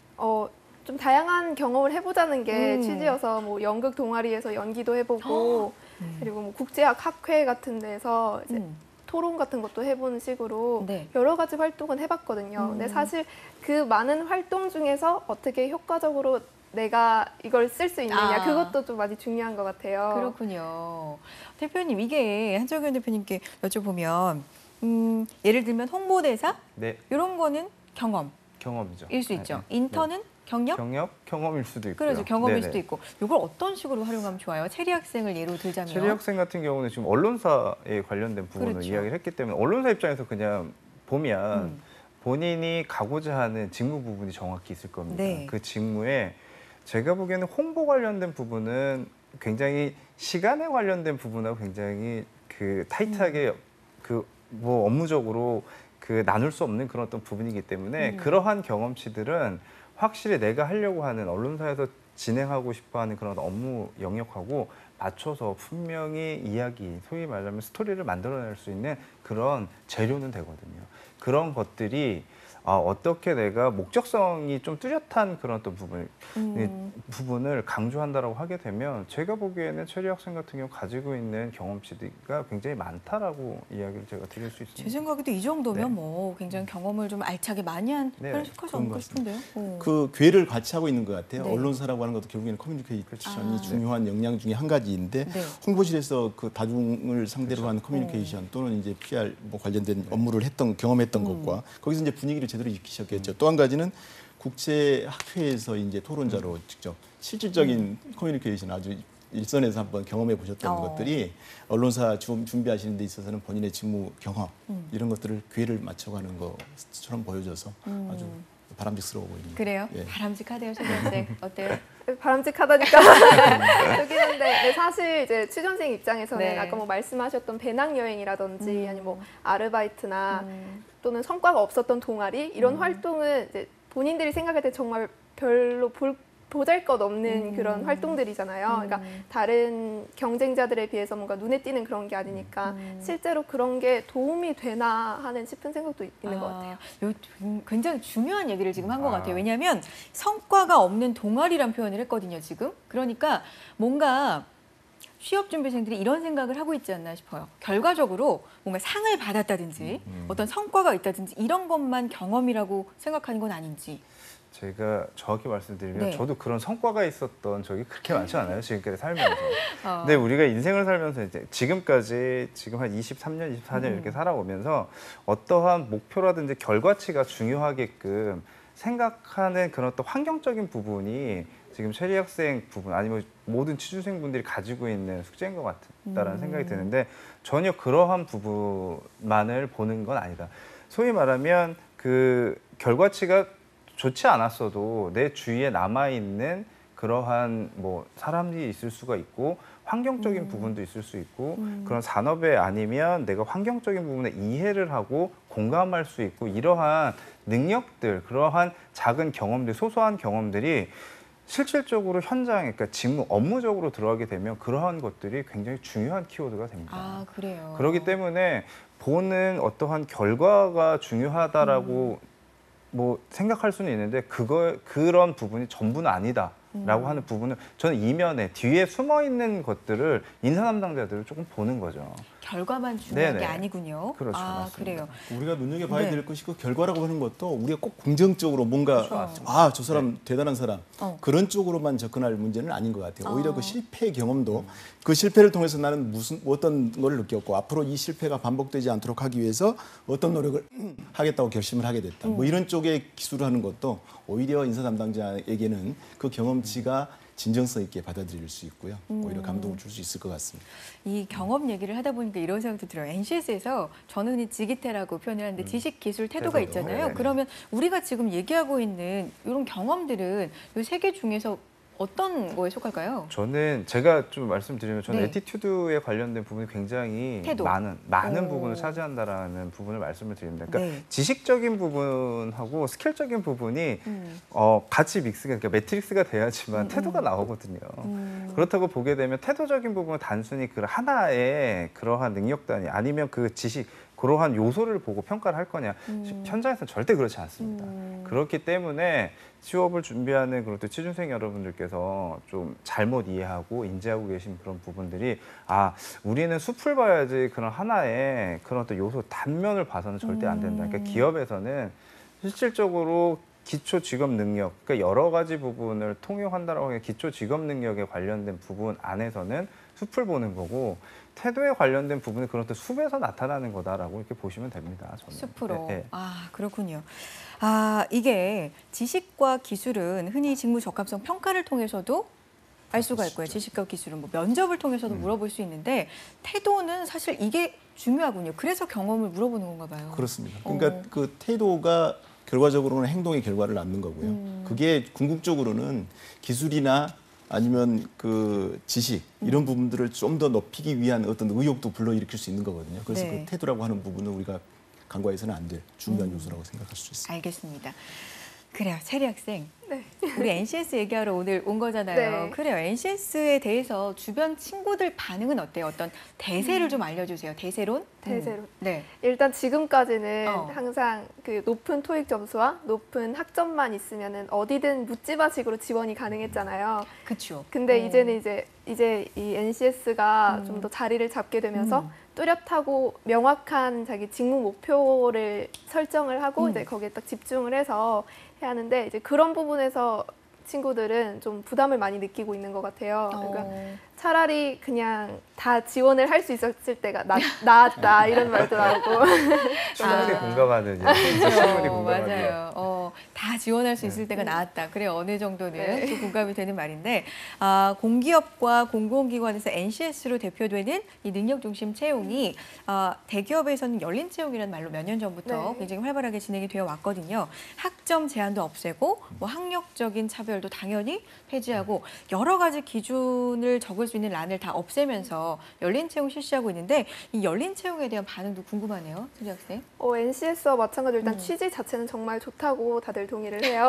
다양한 경험을 해보자는 게 취지여서 뭐 연극 동아리에서 연기도 해보고 그리고 뭐 국제학 학회 같은 데서 이제 토론 같은 것도 해보는 식으로 여러 가지 활동은 해봤거든요. 근데 사실 그 많은 활동 중에서 어떻게 효과적으로 내가 이걸 쓸 수 있느냐 그것도 좀 많이 중요한 것 같아요. 그렇군요. 대표님 이게 한정현 대표님께 여쭤보면 예를 들면 홍보대사 네, 이런 거는 경험이죠. 일 수 있죠. 네. 인턴은 경력? 경험일 수도 있고요. 그렇죠. 경험일 네네. 수도 있고. 이걸 어떤 식으로 활용하면 좋아요? 체리 학생을 예로 들자면. 체리 학생 같은 경우는 지금 언론사에 관련된 부분을 그렇죠. 이야기를 했기 때문에 언론사 입장에서 그냥 보면 본인이 가고자 하는 직무 부분이 정확히 있을 겁니다. 네. 그 직무에 제가 보기에는 홍보 관련된 부분은 굉장히 시간에 관련된 부분하고 굉장히 그 타이트하게 그 뭐 업무적으로 그 나눌 수 없는 그런 어떤 부분이기 때문에 그러한 경험치들은 확실히 내가 하려고 하는 언론사에서 진행하고 싶어하는 그런 업무 영역하고 맞춰서 분명히 이야기, 소위 말하면 스토리를 만들어낼 수 있는 그런 재료는 되거든요. 그런 것들이 어떻게 내가 목적성이 좀 뚜렷한 그런 또 부분을 강조한다라고 하게 되면 제가 보기에는 체리 학생 같은 경우 가지고 있는 경험치가 굉장히 많다라고 이야기를 제가 드릴 수 있습니다. 제 생각에도 이 정도면 네. 뭐 굉장히 경험을 좀 알차게 많이 한 네, 편에 속하지 그런 않을까 것 싶은데요. 그 기회를 같이 하고 있는 것 같아요. 네. 언론사라고 하는 것도 결국에는 커뮤니케이션이 아. 중요한 역량 중에 한 가지인데 네. 홍보실에서 그 다중을 상대로 그렇죠. 하는 커뮤니케이션 또는 이제 PR 뭐 관련된 업무를 경험했던 것과 거기서 이제 분위기를 제대로 익히셨겠죠. 또 한 가지는 국제학회에서 이제 토론자로 직접 실질적인 커뮤니케이션 아주 일선에서 한번 경험해 보셨던 것들이 언론사 준비하시는 데 있어서는 본인의 직무 경험 이런 것들을 기회를 맞춰가는 것처럼 보여져서 아주 바람직스러워 보입니다. 그래요? 예. 바람직하대요, 최리 학생. 어때요? 바람직하다니까 여기는데 네, 사실 이제 취준생 입장에서는 네. 아까 뭐 말씀하셨던 배낭여행이라든지 아니면 뭐 아르바이트나 또는 성과가 없었던 동아리 이런 활동은 이제 본인들이 생각할 때 정말 별로 보잘것없는 그런 활동들이잖아요. 그러니까 다른 경쟁자들에 비해서 뭔가 눈에 띄는 그런 게 아니니까 실제로 그런 게 도움이 되나 하는 싶은 생각도 있는 것 같아요. 굉장히 중요한 얘기를 지금 한 것 같아요. 왜냐하면 성과가 없는 동아리란 표현을 했거든요, 지금. 그러니까 뭔가 취업준비생들이 이런 생각을 하고 있지 않나 싶어요. 결과적으로 뭔가 상을 받았다든지 어떤 성과가 있다든지 이런 것만 경험이라고 생각하는 건 아닌지. 제가 정확히 말씀드리면 네. 저도 그런 성과가 있었던 적이 그렇게 많지 않아요. 지금까지 살면서. 근데 우리가 인생을 살면서 이제 지금 한 23년, 24년 이렇게 살아오면서 어떠한 목표라든지 결과치가 중요하게끔 생각하는 그런 또 환경적인 부분이 지금 체리 학생 부분 아니면 모든 취준생분들이 가지고 있는 숙제인 것 같다라는 생각이 드는데 전혀 그러한 부분만을 보는 건 아니다. 소위 말하면 그 결과치가 좋지 않았어도 내 주위에 남아있는 그러한 뭐 사람들이 있을 수가 있고 환경적인 부분도 있을 수 있고 그런 산업에 아니면 내가 환경적인 부분에 이해를 하고 공감할 수 있고 이러한 능력들, 그러한 작은 경험들, 소소한 경험들이 실질적으로 현장에, 그러니까 직무, 업무적으로 들어가게 되면 그러한 것들이 굉장히 중요한 키워드가 됩니다. 아, 그래요. 그렇기 때문에 보는 어떠한 결과가 중요하다라고 뭐 생각할 수는 있는데 그런 부분이 전부는 아니다라고 하는 부분은 저는 이면에 뒤에 숨어 있는 것들을 인사 담당자들을 조금 보는 거죠. 결과만 중요한 네네. 게 아니군요. 그렇죠, 아, 맞습니다. 그래요. 우리가 눈여겨봐야 네. 될 것이 그 결과라고 하는 것도 우리가 꼭 긍정적으로 뭔가 저 사람 대단한 사람 그런 쪽으로만 접근할 문제는 아닌 것 같아요. 오히려 그 실패 경험도 그 실패를 통해서 나는 어떤 걸 느꼈고 앞으로 이 실패가 반복되지 않도록 하기 위해서 어떤 노력을 하겠다고 결심을 하게 됐다. 뭐 이런 쪽의 기술을 하는 것도 오히려 인사 담당자에게는 그 경험치가 진정성 있게 받아들일 수 있고요. 오히려 감동을 줄 수 있을 것 같습니다. 이 경험 얘기를 하다 보니까 이런 생각도 들어요. NCS에서 저는 흔히 지기태라고 표현을 하는데 지식, 기술, 태도가 태도도. 있잖아요. 네네. 그러면 우리가 지금 얘기하고 있는 이런 경험들은 이 세 개 중에서 어떤 거에 속할까요? 저는 제가 좀 말씀드리면 저는 네. 애티튜드에 관련된 부분이 굉장히 태도. 많은 오. 부분을 차지한다라는 부분을 말씀을 드립니다. 그러니까 네. 지식적인 부분하고 스킬적인 부분이 같이 믹스가, 그러니까 매트릭스가 돼야지만 태도가 나오거든요. 그렇다고 보게 되면 태도적인 부분은 단순히 그 하나의 그러한 능력단위 아니면 그 지식 그러한 요소를 보고 평가를 할 거냐. 현장에서는 절대 그렇지 않습니다. 그렇기 때문에 취업을 준비하는 그런 또 취준생 여러분들께서 좀 잘못 이해하고 인지하고 계신 그런 부분들이 우리는 숲을 봐야지 그런 하나의 그런 또 요소 단면을 봐서는 절대 안 된다. 그러니까 기업에서는 실질적으로 기초 직업 능력, 그러니까 여러 가지 부분을 통용한다라고 하면 기초 직업 능력에 관련된 부분 안에서는 숲을 보는 거고 태도에 관련된 부분은 그런 또 숲에서 나타나는 거다라고 이렇게 보시면 됩니다. 저는. 숲으로. 네. 아, 그렇군요. 이게 지식과 기술은 흔히 직무 적합성 평가를 통해서도 알 수가 있고요. 지식과 기술은 뭐 면접을 통해서도 물어볼 수 있는데 태도는 사실 이게 중요하군요. 그래서 경험을 물어보는 건가 봐요. 그렇습니다. 그러니까 그 태도가 결과적으로는 행동의 결과를 낳는 거고요. 그게 궁극적으로는 기술이나 아니면 그 지식 이런 부분들을 좀 더 높이기 위한 어떤 의욕도 불러일으킬 수 있는 거거든요. 그래서 네. 그 태도라고 하는 부분은 우리가 간과해서는 안 될 중요한 요소라고 생각할 수 있습니다. 알겠습니다. 그래요, 체리 학생. 네. 우리 NCS 얘기하러 오늘 온 거잖아요. 네. 그래요. NCS에 대해서 주변 친구들 반응은 어때요? 어떤 대세를 좀 알려주세요. 대세론? 대세론. 네. 일단 지금까지는 어. 항상 그 높은 토익 점수와 높은 학점만 있으면은 어디든 묻지마식으로 지원이 가능했잖아요. 그렇죠. 근데 이제는 이제 이 NCS가 좀 더 자리를 잡게 되면서 뚜렷하고 명확한 자기 직무 목표를 설정을 하고 이제 거기에 딱 집중을 해서 해야 하는데 이제 그런 부분에서 친구들은 좀 부담을 많이 느끼고 있는 것 같아요. 그러니까 차라리 그냥 다 지원을 할 수 있었을 때가 나았다 이런 말도 나오고. 충분히 공감하는 진짜 충분히 공감하는. 맞아요. 다 지원할 수 있을 때가 나았다. 그래 어느 정도는 네. 또 공감이 되는 말인데 공기업과 공공기관에서 NCS로 대표되는 이 능력 중심 채용이 대기업에서는 열린 채용이라는 말로 몇 년 전부터 네. 굉장히 활발하게 진행이 되어 왔거든요. 학점 제한도 없애고 뭐 학력적인 차별도 당연히 폐지하고 여러 가지 기준을 적을 수 있는 란을 다 없애면서 열린 채용 실시하고 있는데 이 열린 채용에 대한 반응도 궁금하네요, 최리 학생. NCS와 마찬가지로 일단 취지 자체는 정말 좋다고 다들 동의를 해요.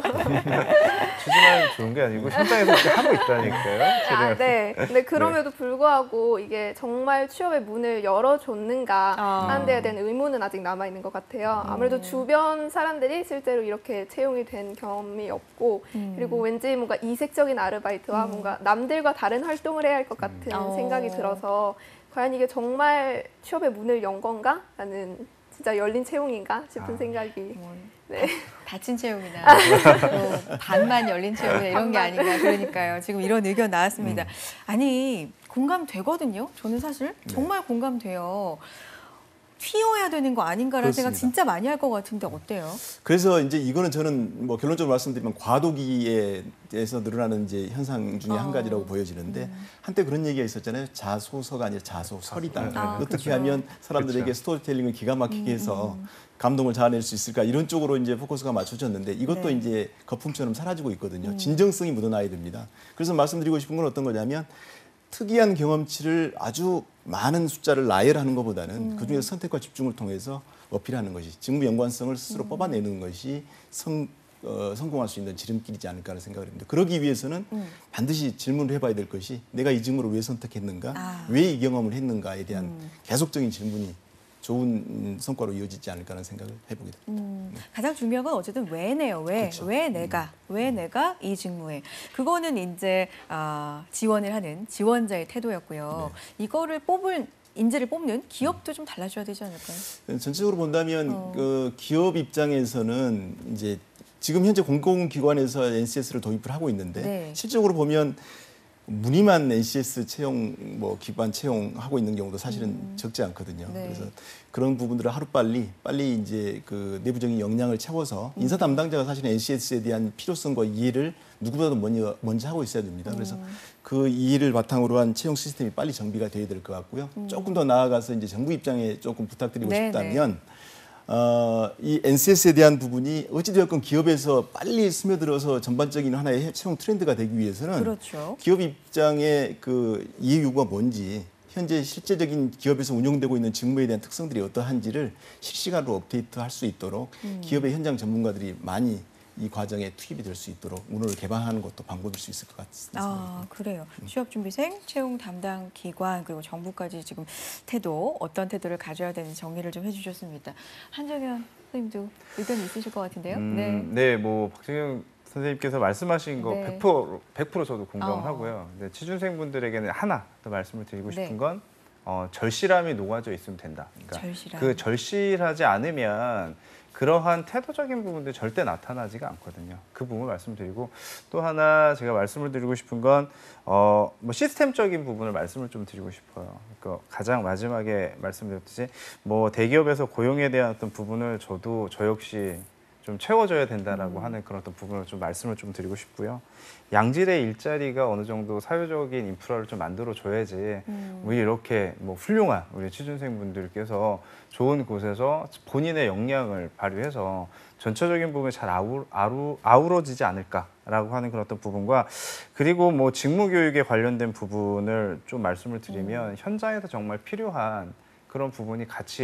취지만 좋은 게 아니고 현장에서 이렇게 하고 있다니까요. 네. 근데 그럼에도 불구하고 이게 정말 취업의 문을 열어줬는가 하는 데에 대한 의문은 아직 남아 있는 것 같아요. 아무래도 주변 사람들이 실제로 이렇게 채용이 된 경험이 없고 그리고 왠지 뭔가 이색적인 아르바이트와 뭔가 남들과 다른 활동을 해야 할 것 같은 생각이 들어서 과연 이게 정말 취업의 문을 연 건가? 라는 진짜 열린 채용인가 싶은 생각이. 네. 닫힌 채용이나 또 반만 열린 채용이나 이런 게 아닌가. 그러니까요. 지금 이런 의견 나왔습니다. 아니 공감되거든요. 저는 사실 정말 공감돼요. 튀어야 되는 거 아닌가라는 그렇습니다. 생각 진짜 많이 할 것 같은데 어때요? 그래서 이제 이거는 저는 뭐 결론적으로 말씀드리면 과도기에 대해서 늘어나는 이제 현상 중에 한 가지라고 보여지는데 한때 그런 얘기가 있었잖아요. 자소서가 아니라 자소설이다. 어떻게 하면 사람들에게 스토리텔링을 기가 막히게 해서 감동을 자아낼 수 있을까 이런 쪽으로 이제 포커스가 맞춰졌는데 이것도 이제 거품처럼 사라지고 있거든요. 진정성이 묻어나야 됩니다. 그래서 말씀드리고 싶은 건 어떤 거냐면 특이한 경험치를 아주 많은 숫자를 나열하는 것보다는 그중에서 선택과 집중을 통해서 어필하는 것이 직무 연관성을 스스로 뽑아내는 것이 성공할 수 있는 지름길이지 않을까 하는 생각을 합니다. 그러기 위해서는 반드시 질문을 해봐야 될 것이 내가 이 직무를 왜 선택했는가, 왜 이 경험을 했는가에 대한 계속적인 질문이 좋은 성과로 이어지지 않을까 하는 생각을 해보게 됩니다. 가장 중요한 건 어쨌든 왜네요. 왜? 그렇죠. 왜 내가 이 직무에. 그거는 이제 지원을 하는 지원자의 태도였고요. 이거를 인재를 뽑는 기업도 좀 달라져야 되지 않을까요? 전체적으로 본다면 그 기업 입장에서는 이제 지금 현재 공공기관에서 NCS를 도입을 하고 있는데 실질적으로 보면 무늬만 NCS 채용, 뭐 기반 채용하고 있는 경우도 사실은 적지 않거든요. 그래서 그런 부분들을 하루빨리 이제 그 내부적인 역량을 채워서 인사 담당자가 사실은 NCS에 대한 필요성과 이해를 누구보다도 먼저 하고 있어야 됩니다. 그래서 그 이해를 바탕으로 한 채용 시스템이 빨리 정비가 돼야 될 것 같고요. 조금 더 나아가서 이제 정부 입장에 조금 부탁드리고 싶다면. 이 NCS에 대한 부분이 어찌되었건 기업에서 빨리 스며들어서 전반적인 하나의 채용 트렌드가 되기 위해서는 기업 입장의 그 이해 요구가 뭔지 현재 실제적인 기업에서 운영되고 있는 직무에 대한 특성들이 어떠한지를 실시간으로 업데이트할 수 있도록 기업의 현장 전문가들이 많이 이 과정에 투입이 될 수 있도록 문호를 개방하는 것도 방법일 수 있을 것 같습니다. 그래요. 취업준비생, 채용 담당 기관 그리고 정부까지 지금 어떤 태도를 가져야 되는지 정리를 좀 해주셨습니다. 한정현 선생님도 의견이 있으실 것 같은데요. 네, 뭐 박정현 선생님께서 말씀하신 거 100% 저도 공감을 하고요. 근데 취준생분들에게는 하나 더 말씀을 드리고 싶은 건 절실함이 녹아져 있으면 된다. 그러니까 그 절실하지 않으면 그러한 태도적인 부분들 절대 나타나지가 않거든요. 그 부분 말씀드리고 또 하나 제가 말씀을 드리고 싶은 건 뭐 시스템적인 부분을 말씀을 좀 드리고 싶어요. 그러니까 가장 마지막에 말씀드렸듯이 뭐 대기업에서 고용에 대한 어떤 부분을 저 역시 좀 채워줘야 된다라고 하는 그런 어떤 부분을 좀 말씀을 좀 드리고 싶고요. 양질의 일자리가 어느 정도 사회적인 인프라를 좀 만들어줘야지 우리 이렇게 뭐 훌륭한 우리 취준생분들께서 좋은 곳에서 본인의 역량을 발휘해서 전체적인 부분이 잘 아우러지지 않을까라고 하는 그런 어떤 부분과 그리고 뭐 직무교육에 관련된 부분을 좀 말씀을 드리면 현장에서 정말 필요한 그런 부분이 같이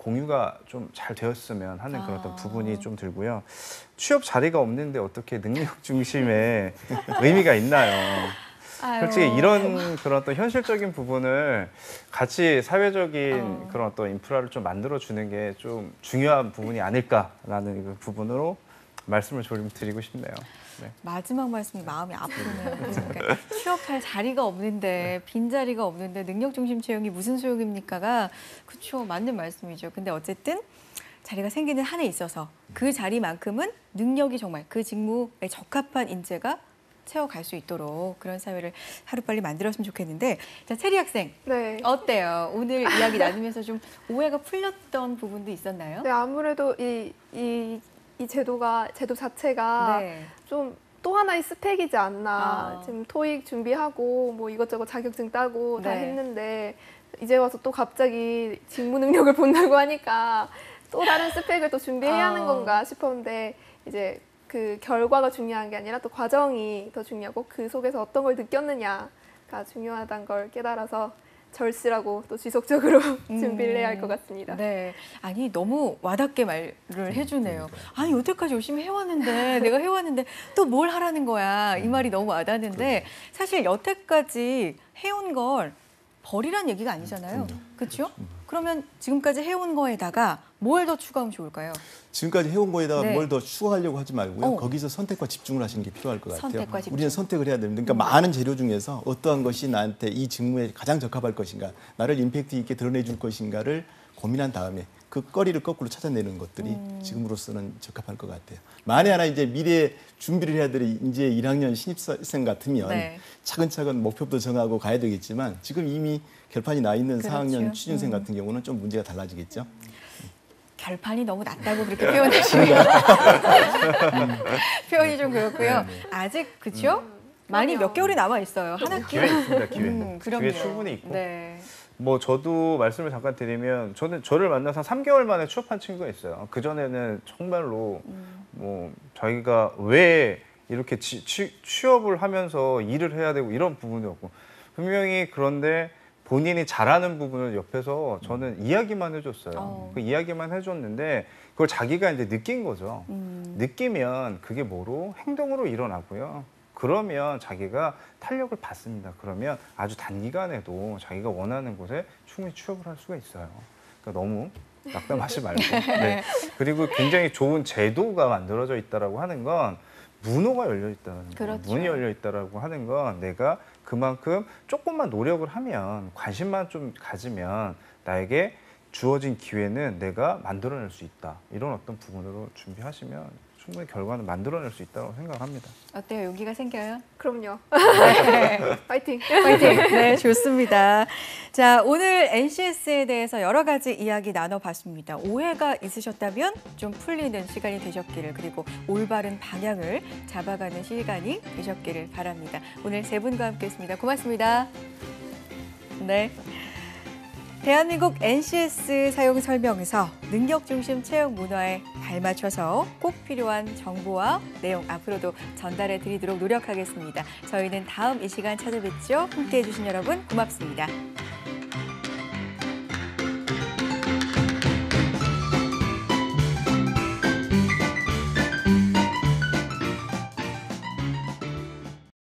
공유가 좀 잘 되었으면 하는 그런 어떤 부분이 좀 들고요. 취업 자리가 없는데 어떻게 능력 중심의 의미가 있나요? 솔직히 이런 그런 어떤 현실적인 부분을 같이 사회적인 그런 어떤 인프라를 좀 만들어주는 게 좀 중요한 부분이 아닐까라는 그 부분으로 말씀을 좀 드리고 싶네요. 네. 마지막 말씀이 마음이 아프네요. 그러니까 취업할 자리가 없는데 빈자리가 없는데 능력 중심 채용이 무슨 소용입니까가 그렇죠. 맞는 말씀이죠. 근데 어쨌든 자리가 생기는 한에 있어서 그 자리만큼은 능력이 정말 그 직무에 적합한 인재가 채워갈 수 있도록 그런 사회를 하루빨리 만들었으면 좋겠는데 자, 체리 학생 네. 어때요? 오늘 이야기 나누면서 좀 오해가 풀렸던 부분도 있었나요? 네, 아무래도 이 제도 자체가 네. 좀 또 하나의 스펙이지 않나. 지금 토익 준비하고 뭐 이것저것 자격증 따고 다 네. 했는데 이제 와서 또 갑자기 직무 능력을 본다고 하니까 또 다른 스펙을 또 준비해야 하는 건가 싶었는데 이제 그 결과가 중요한 게 아니라 또 과정이 더 중요하고 그 속에서 어떤 걸 느꼈느냐가 중요하다는 걸 깨달아서 절실하고 또 지속적으로 준비를 해야 할 것 같습니다. 네. 아니 너무 와닿게 말을 해주네요. 아니 여태까지 열심히 해왔는데 내가 해왔는데 또 뭘 하라는 거야. 이 말이 너무 와닿는데 사실 여태까지 해온 걸 버리란 얘기가 아니잖아요. 그렇죠? 그러면 지금까지 해온 거에다가 뭘 더 추가하면 좋을까요? 지금까지 해온 거에다가 네. 뭘 더 추가하려고 하지 말고요. 거기서 선택과 집중을 하시는 게 필요할 것 같아요. 선택과 집중. 우리는 선택을 해야 됩니다. 그러니까 많은 재료 중에서 어떠한 것이 나한테 이 직무에 가장 적합할 것인가, 나를 임팩트 있게 드러내줄 것인가를 고민한 다음에 그 거리를 거꾸로 찾아내는 것들이 지금으로서는 적합할 것 같아요. 만에 하나 이제 미래에 준비를 해야 될 이제 1학년 신입생 같으면 네. 차근차근 목표도 정하고 가야 되겠지만 지금 이미 결판이 나 있는 그렇죠. 4학년 취준생 같은 경우는 좀 문제가 달라지겠죠. 결판이 너무 낮다고 그렇게 표현하시면 표현이 좀 그렇고요. 아직 그렇죠? 많이 몇 개월이 남아 있어요. 한 학기. 기회 있습니다. 기회. 그럼요. 기회 충분히 있고. 네. 뭐 저도 말씀을 잠깐 드리면 저를 만나서 한 3개월 만에 취업한 친구가 있어요. 그 전에는 정말로 뭐 자기가 왜 이렇게 취업을 하면서 일을 해야 되고 이런 부분이 없고 분명히 그런데 본인이 잘하는 부분을 옆에서 저는 이야기만 해줬어요. 그 이야기만 해줬는데 그걸 자기가 이제 느낀 거죠. 느끼면 그게 뭐로 행동으로 일어나고요. 그러면 자기가 탄력을 받습니다. 그러면 아주 단기간에도 자기가 원하는 곳에 충분히 취업을 할 수가 있어요. 그러니까 너무 낙담하지 말고. 네. 그리고 굉장히 좋은 제도가 만들어져 있다라고 하는 건 문호가 열려 있다는 거예요. 그렇죠. 문이 열려 있다라고 하는 건 내가 그만큼 조금만 노력을 하면 관심만 좀 가지면 나에게 주어진 기회는 내가 만들어낼 수 있다. 이런 어떤 부분으로 준비하시면 충분히 결과는 만들어낼 수 있다고 생각합니다. 어때요? 용기가 생겨요? 그럼요. 네. 파이팅! 파이팅! 네, 좋습니다. 자, 오늘 NCS에 대해서 여러 가지 이야기 나눠봤습니다. 오해가 있으셨다면 좀 풀리는 시간이 되셨기를 그리고 올바른 방향을 잡아가는 시간이 되셨기를 바랍니다. 오늘 세 분과 함께했습니다. 고맙습니다. 네. 대한민국 NCS 사용 설명서 능력 중심 채용 문화에 발맞춰서 꼭 필요한 정보와 내용 앞으로도 전달해 드리도록 노력하겠습니다. 저희는 다음 이 시간 찾아뵙죠. 함께해 주신 여러분 고맙습니다.